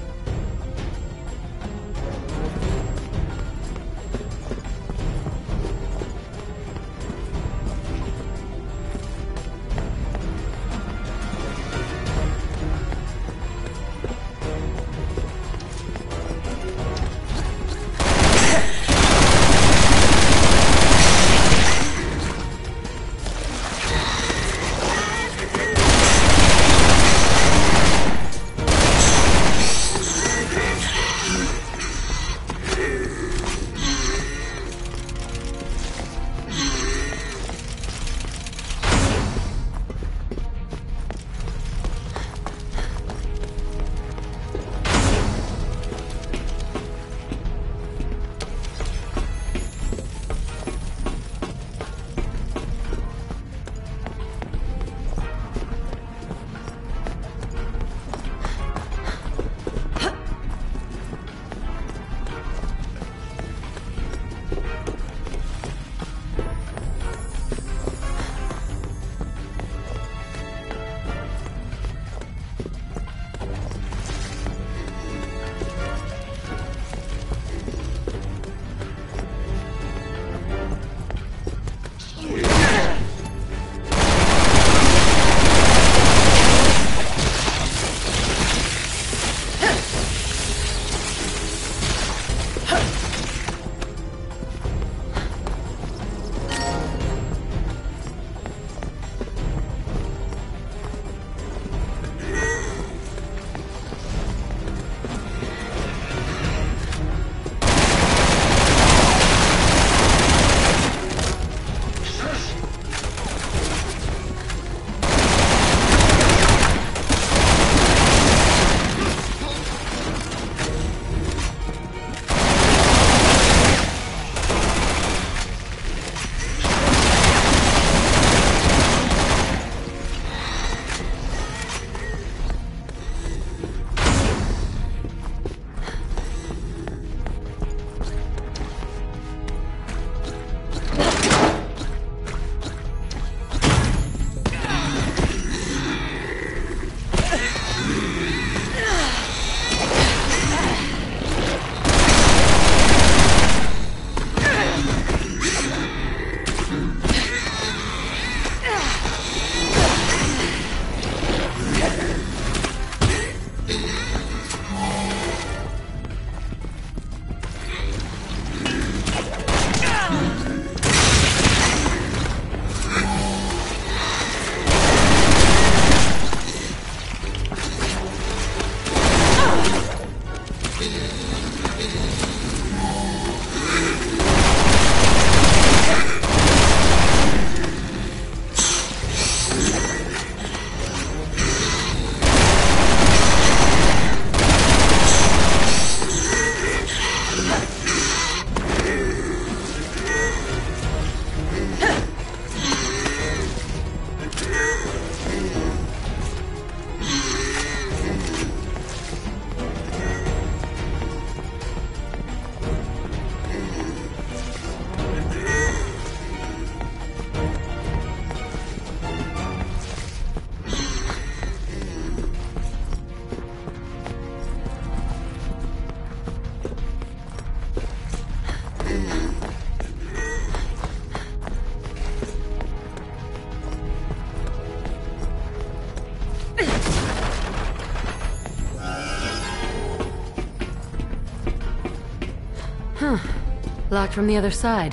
Locked from the other side.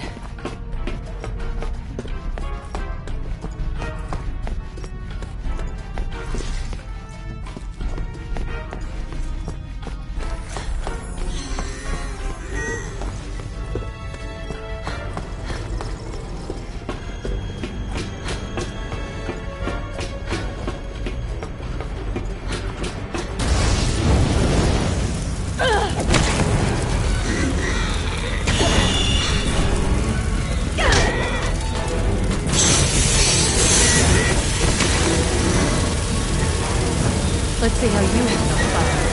Let's see how you handle fire.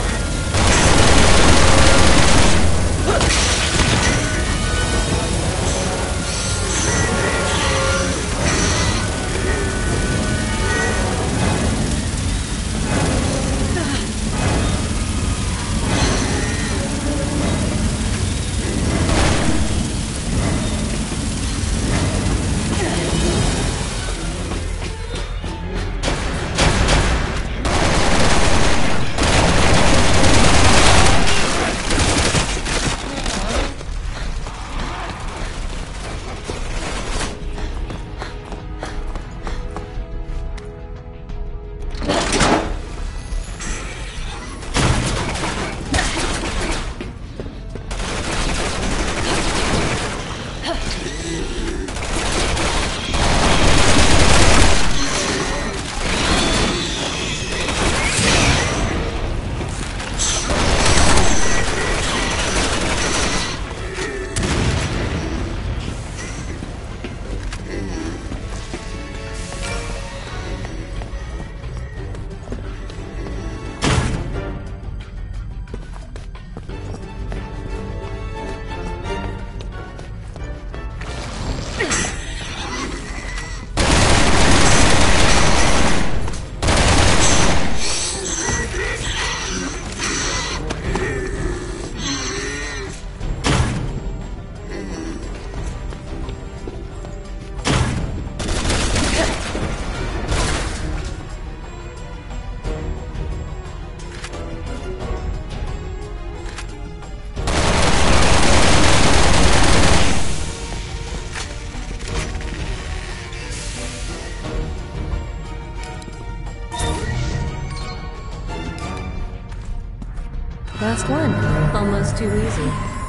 last one. Almost too easy.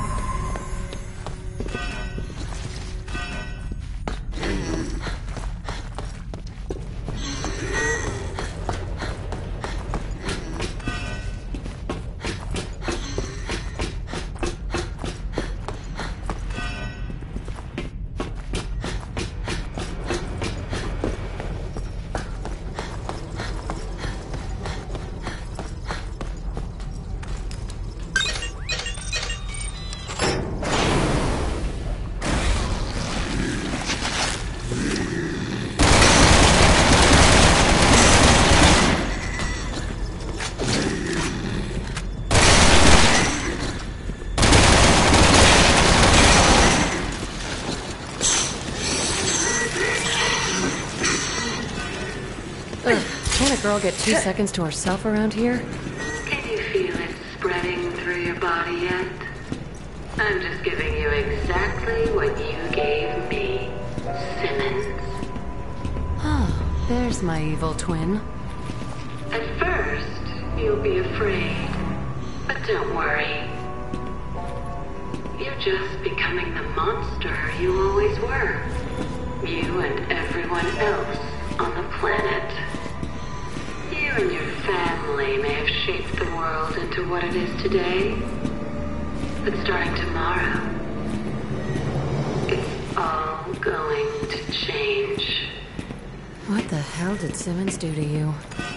Can't a girl get 2 seconds to herself around here? Can you feel it spreading through your body yet? I'm just giving you exactly what you gave me, Simmons. Oh, there's my evil twin. At first, you'll be afraid. But don't worry. You're just becoming the monster you always were. You and everyone else on the planet. You and your family may have shaped the world into what it is today. But starting tomorrow, it's all going to change. What the hell did Simmons do to you?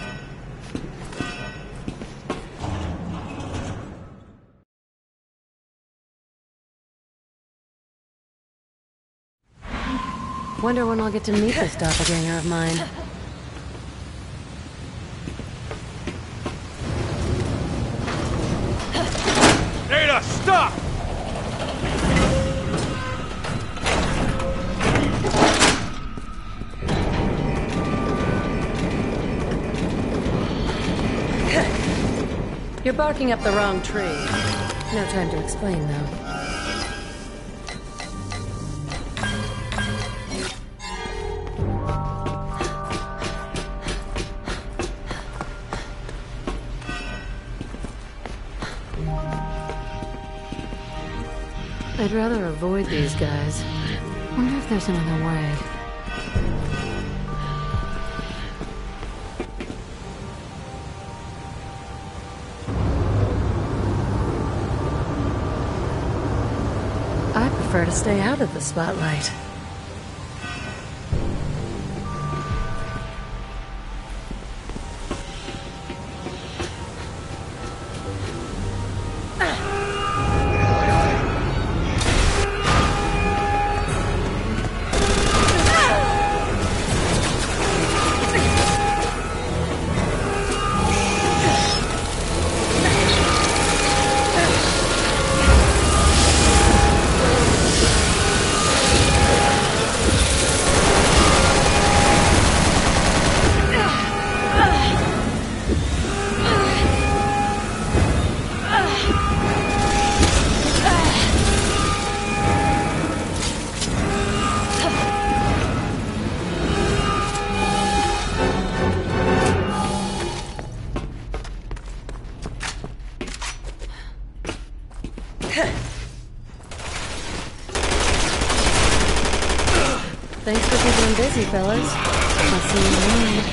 Wonder when I'll get to meet this doppelganger of mine. Ada, stop! You're barking up the wrong tree. No time to explain, though. I'd rather avoid these guys. Wonder if there's another way. I prefer to stay out of the spotlight. Thanks for keeping busy, fellas. I'll see you around.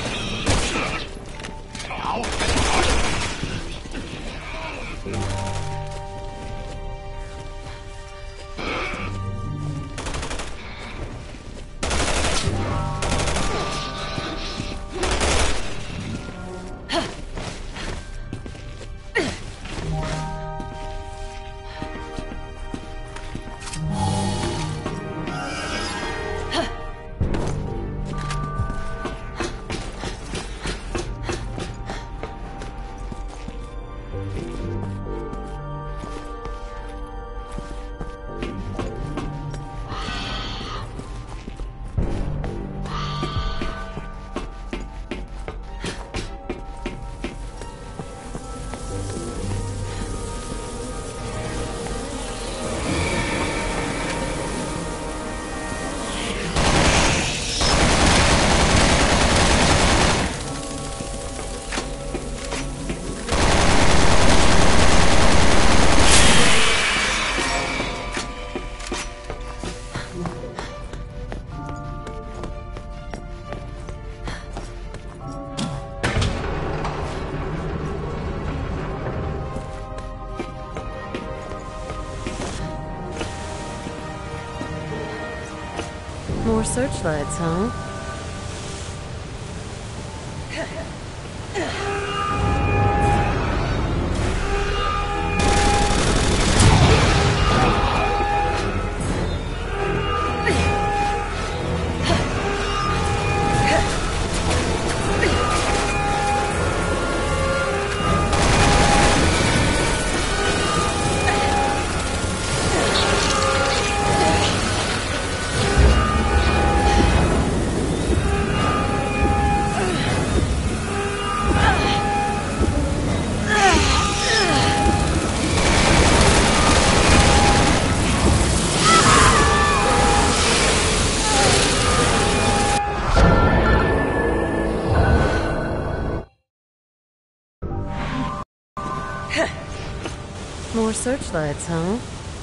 More searchlights, huh? More searchlights, huh?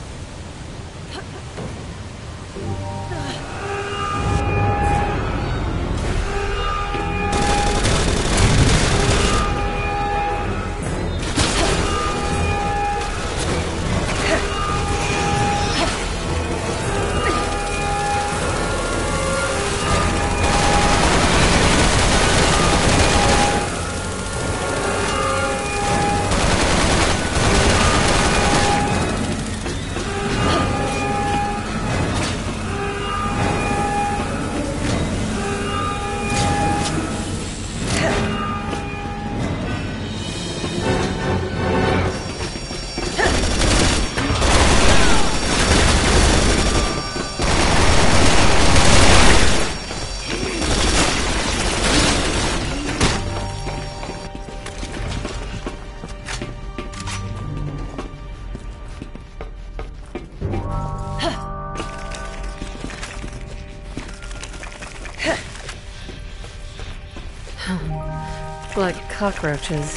Like cockroaches.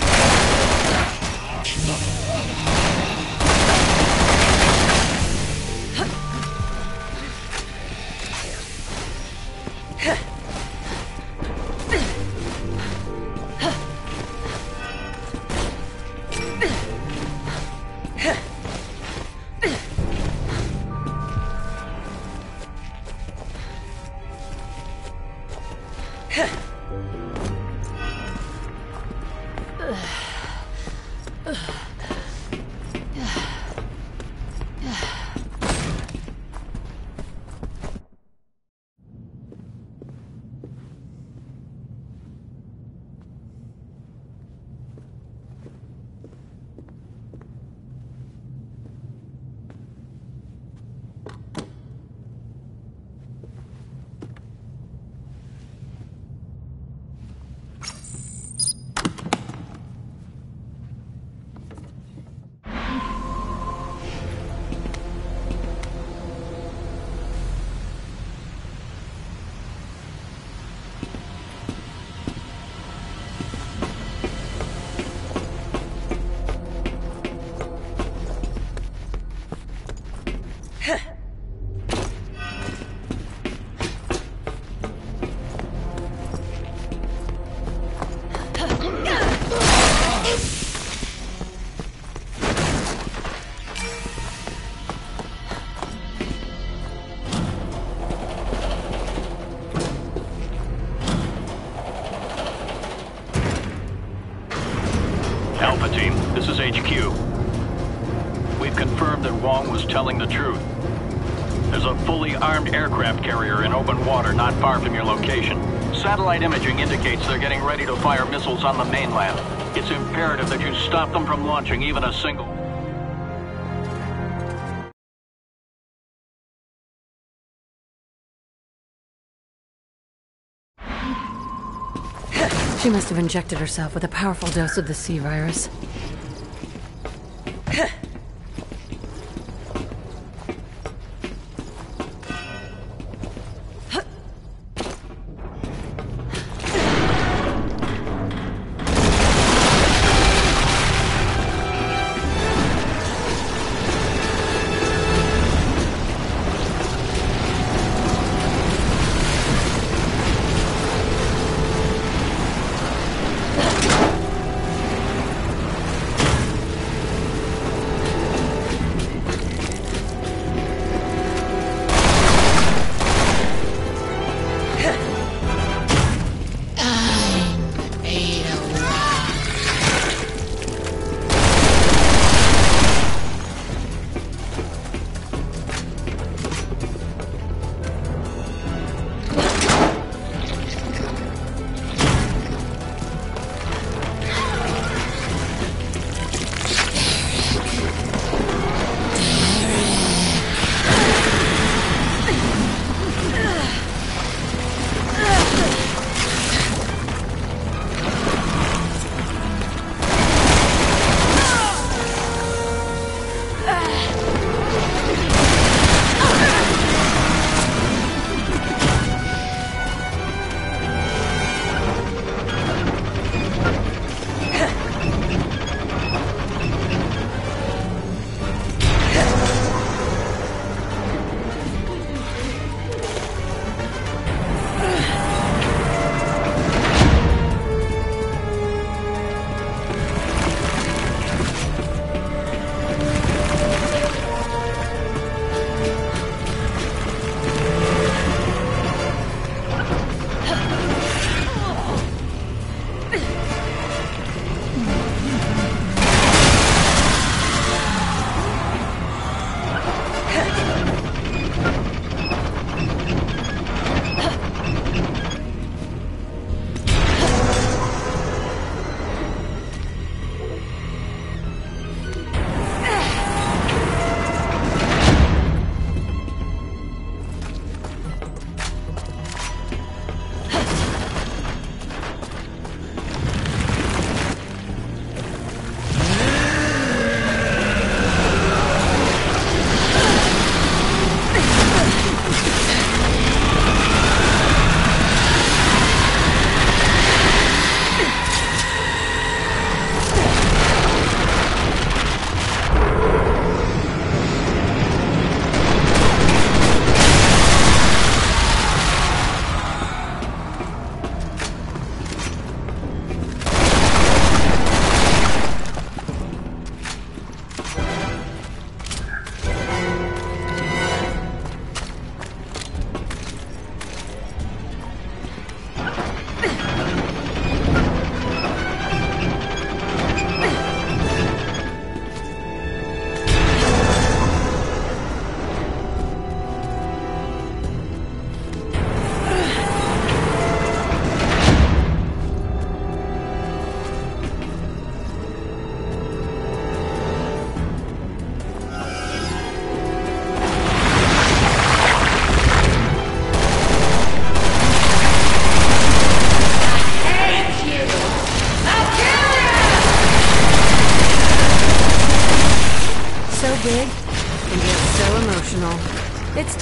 Alpha Team, this is HQ. We've confirmed that Wong was telling the truth. There's a fully armed aircraft carrier in open water not far from your location. Satellite imaging indicates they're getting ready to fire missiles on the mainland. It's imperative that you stop them from launching even a single. She must have injected herself with a powerful dose of the C virus.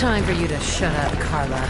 time for you to shut up, Carla.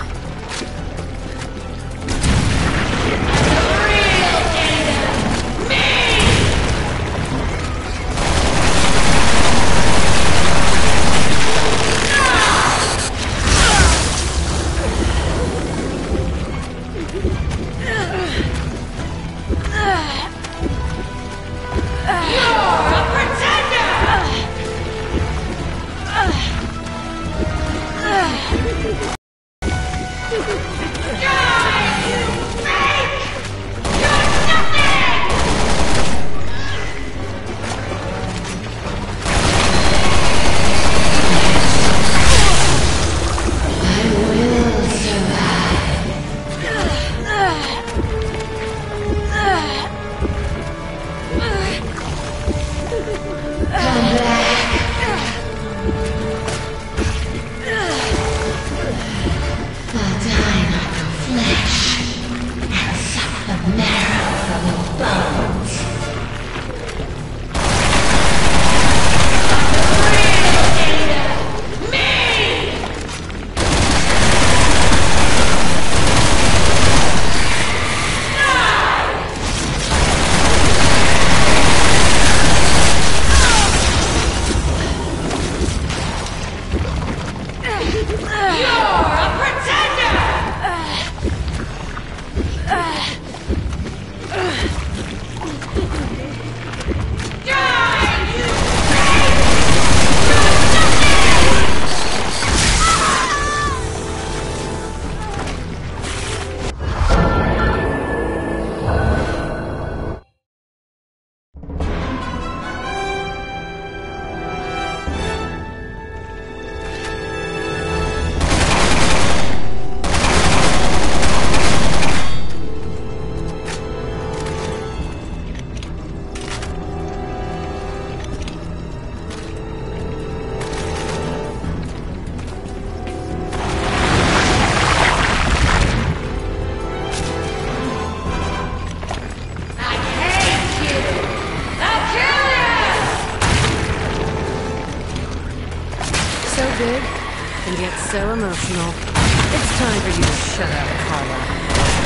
Big and yet so emotional. It's time for you to shut up, Carla.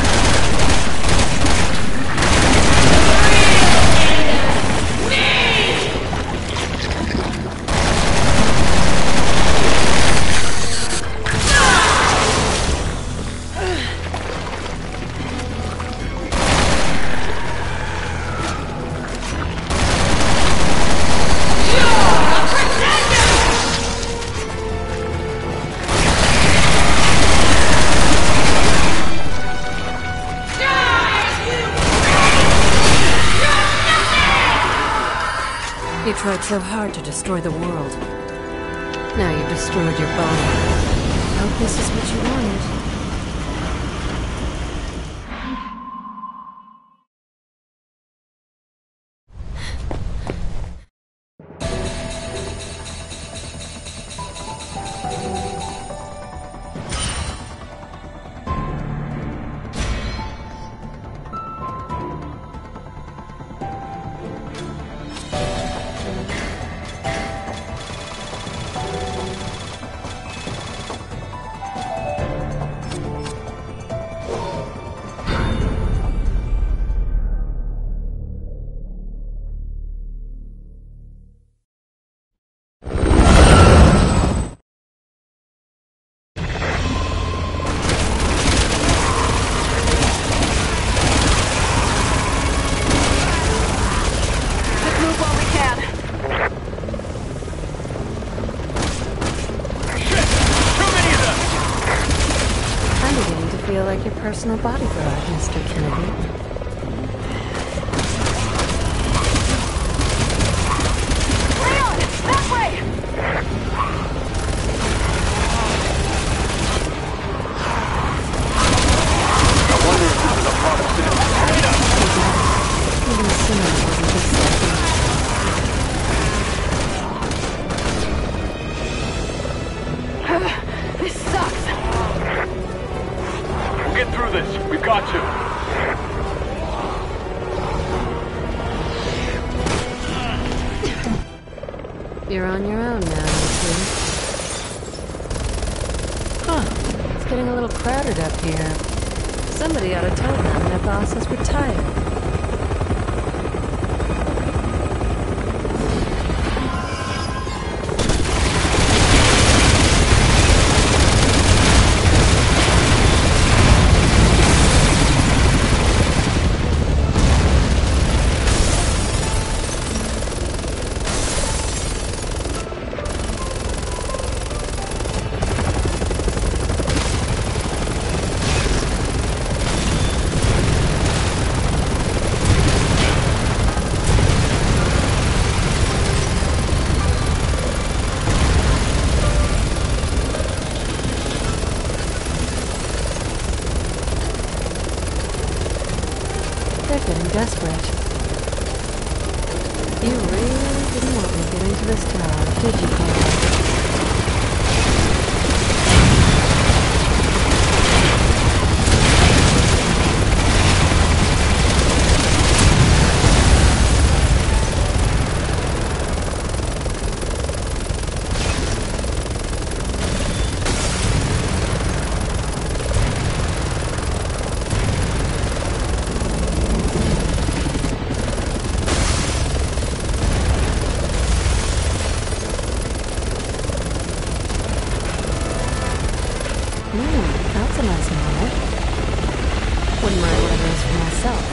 You tried so hard to destroy the world. Now you've destroyed your body. Hope this is what you wanted. Feel like your personal bodyguard, Mr. Kennedy. Leon! That way! I wonder if this is a part of Even Simmons wasn't this lucky. This sucks! We'll get through this. We've got to. You're on your own now, you two. getting a little crowded up here. Somebody ought to tell them their boss is retired. They're getting desperate. You really didn't want me getting to this tower, did you, Carl? That's a nice model. Wouldn't mind one of those for myself.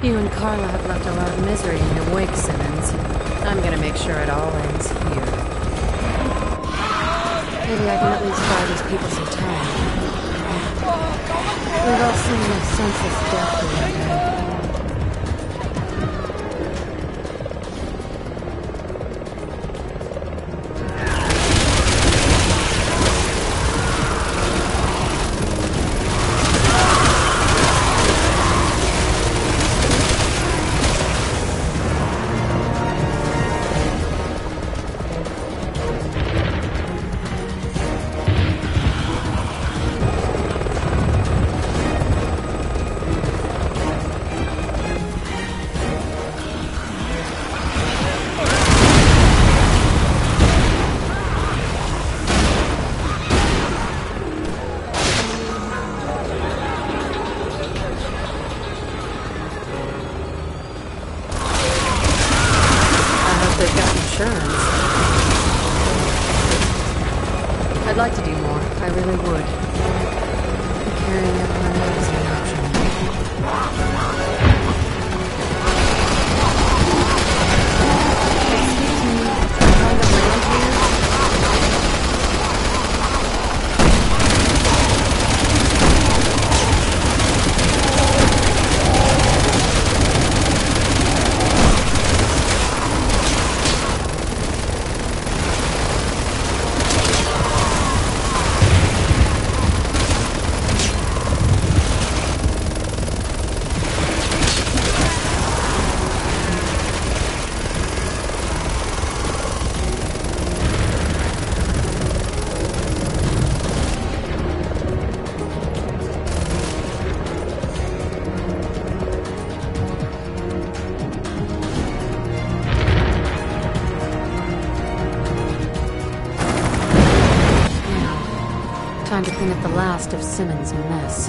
You and Carla have left a lot of misery in your wake, Simmons. I'm gonna make sure it all ends here. Maybe I can at least buy these people some time. We've all seen enough senseless death around here. I'd like to do more. I really would. But carrying everyone out is an option. Excuse me, kind of land here? Time to clean up the last of Simmons' mess.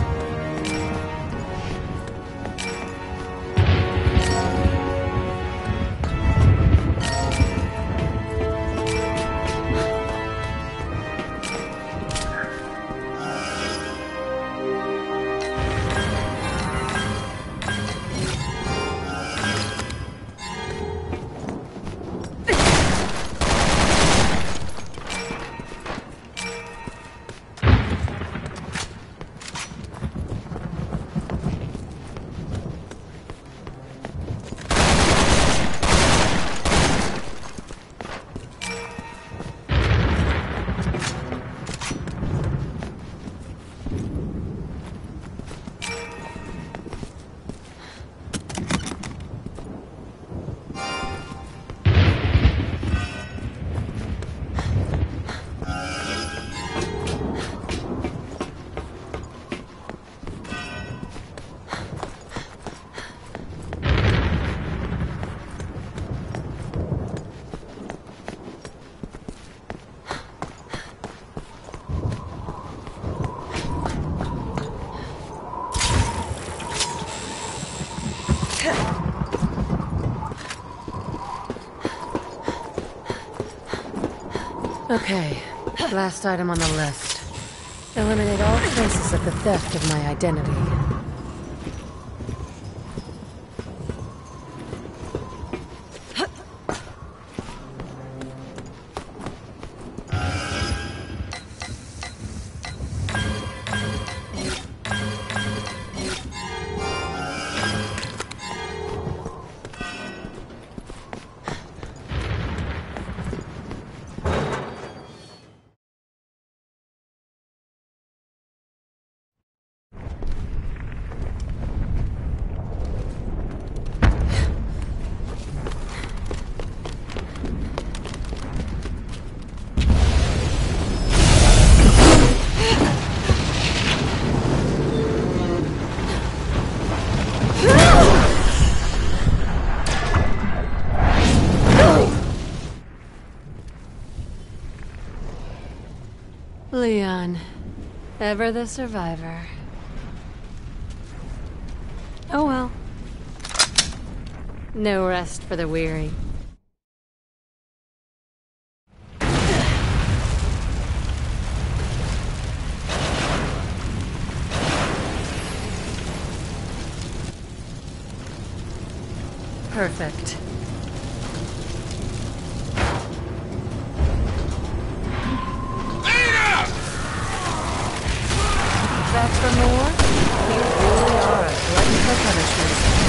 Okay, last item on the list. Eliminate all traces of the theft of my identity. Leon, ever the survivor. Oh well. No rest for the weary. Perfect. Back from the war? You really are a glutton for punishment.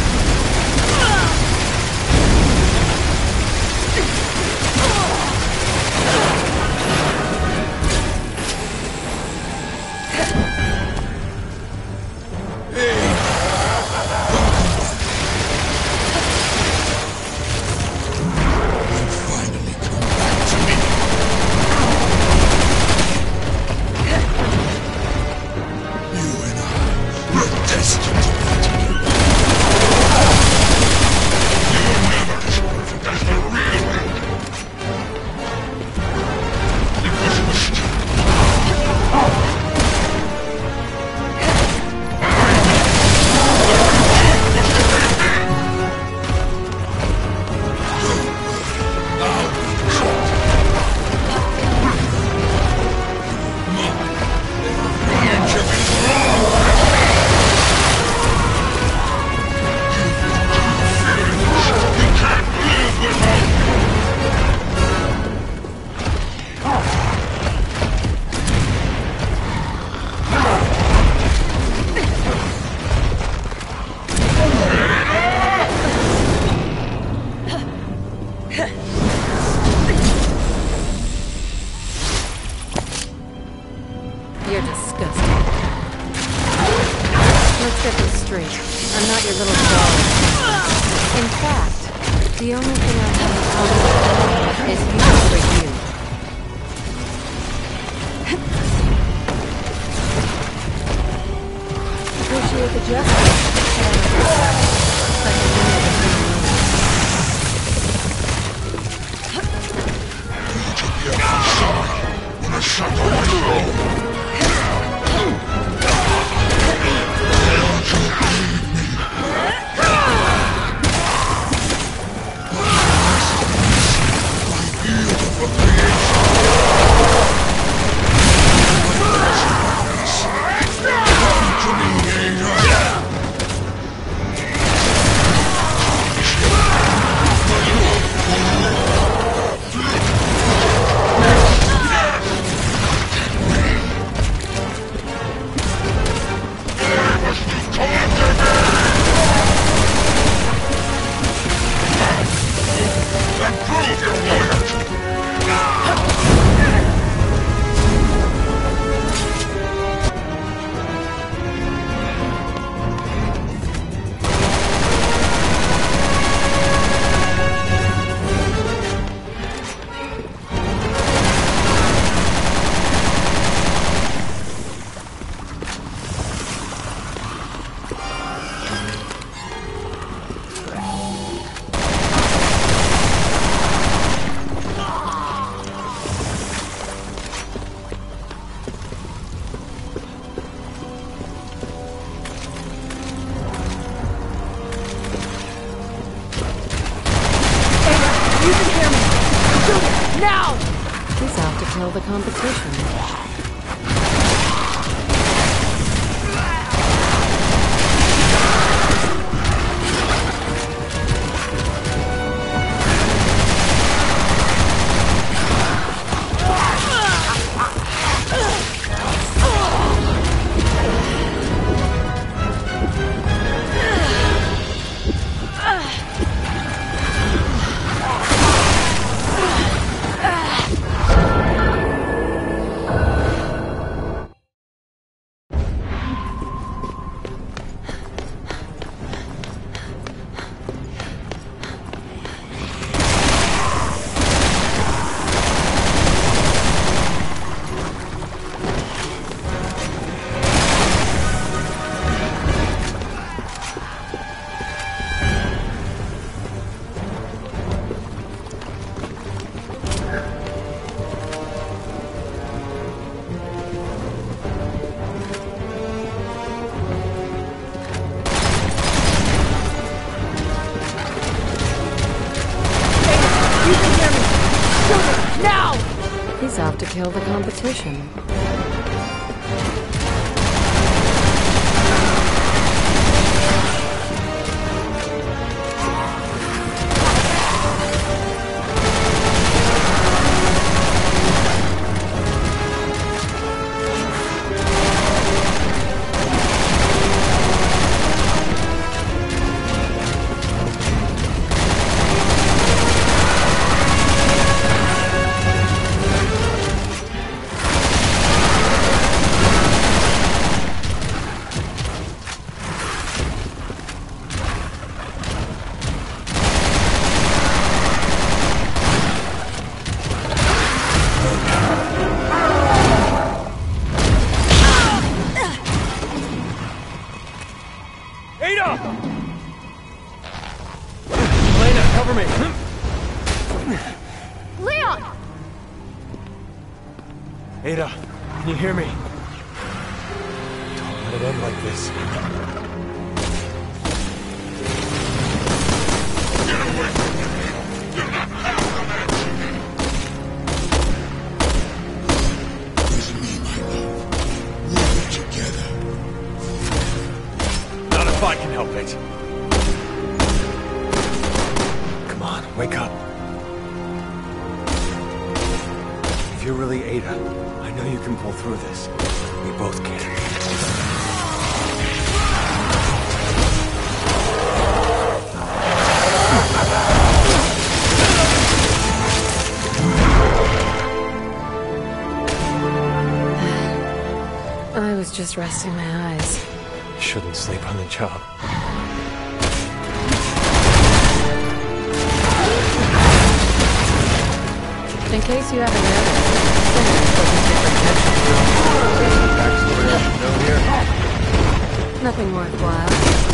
You're disgusting. Let's get this straight. I'm not your little doll. In fact, the only thing I have in common is you for you. Appreciate the justice. When I shut down my soul. Now! He's out to kill the competition. He's out to kill the competition. Cover me! Leon! Ada, can you hear me? Don't let it end like this. Get away from me! You're not welcome! With me, my love. We're together. Not if I can help it. Come on, wake up. If you're really Ada, I know you can pull through this. We both can. I was just resting my eyes. Shouldn't sleep on the job. In case you haven't noticed, Backstory I should know here. nothing worthwhile.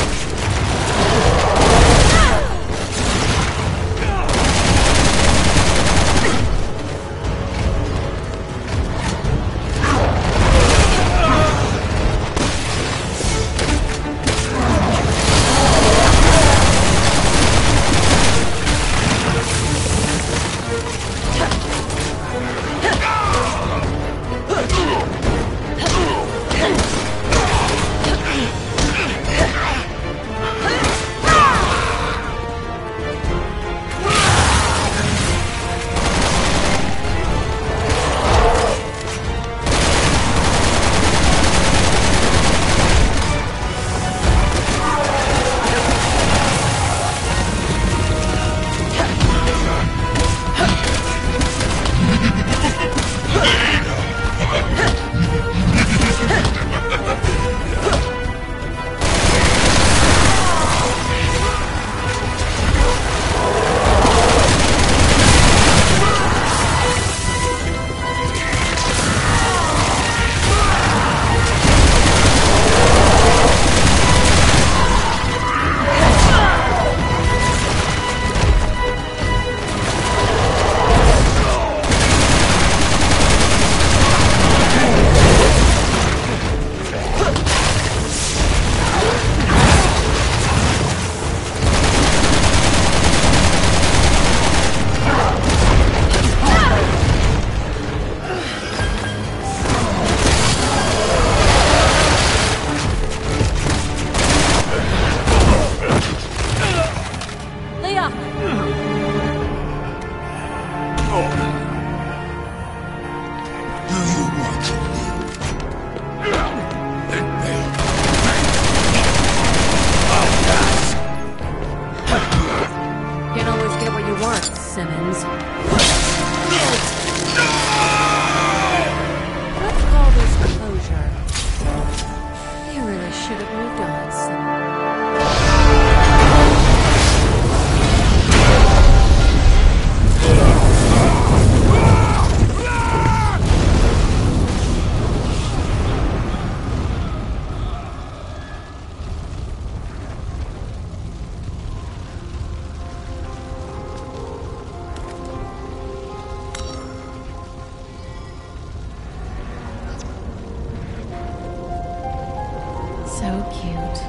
So cute.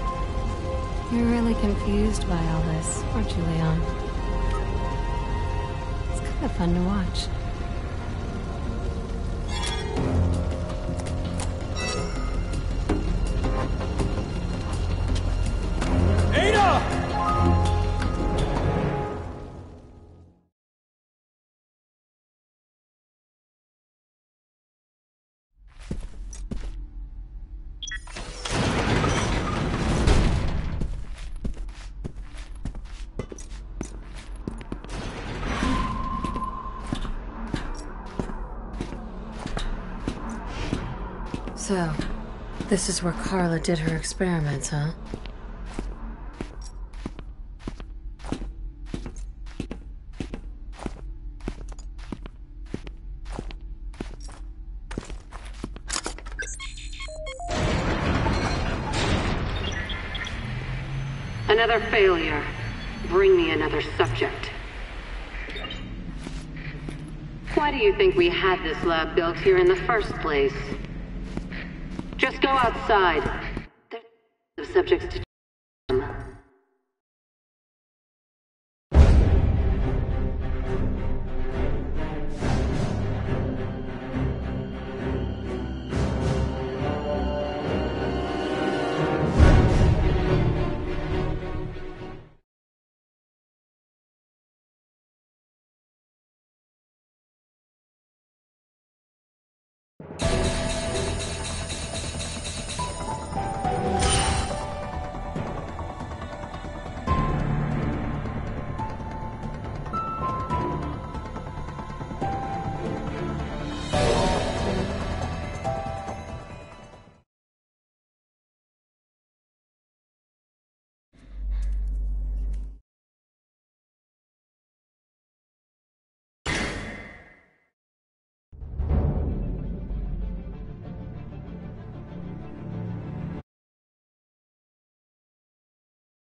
You're really confused by all this, aren't you, Leon? It's kind of fun to watch. So, this is where Carla did her experiments, huh? Another failure. Bring me another subject. Why do you think we had this lab built here in the first place? Just go outside. There's subjects to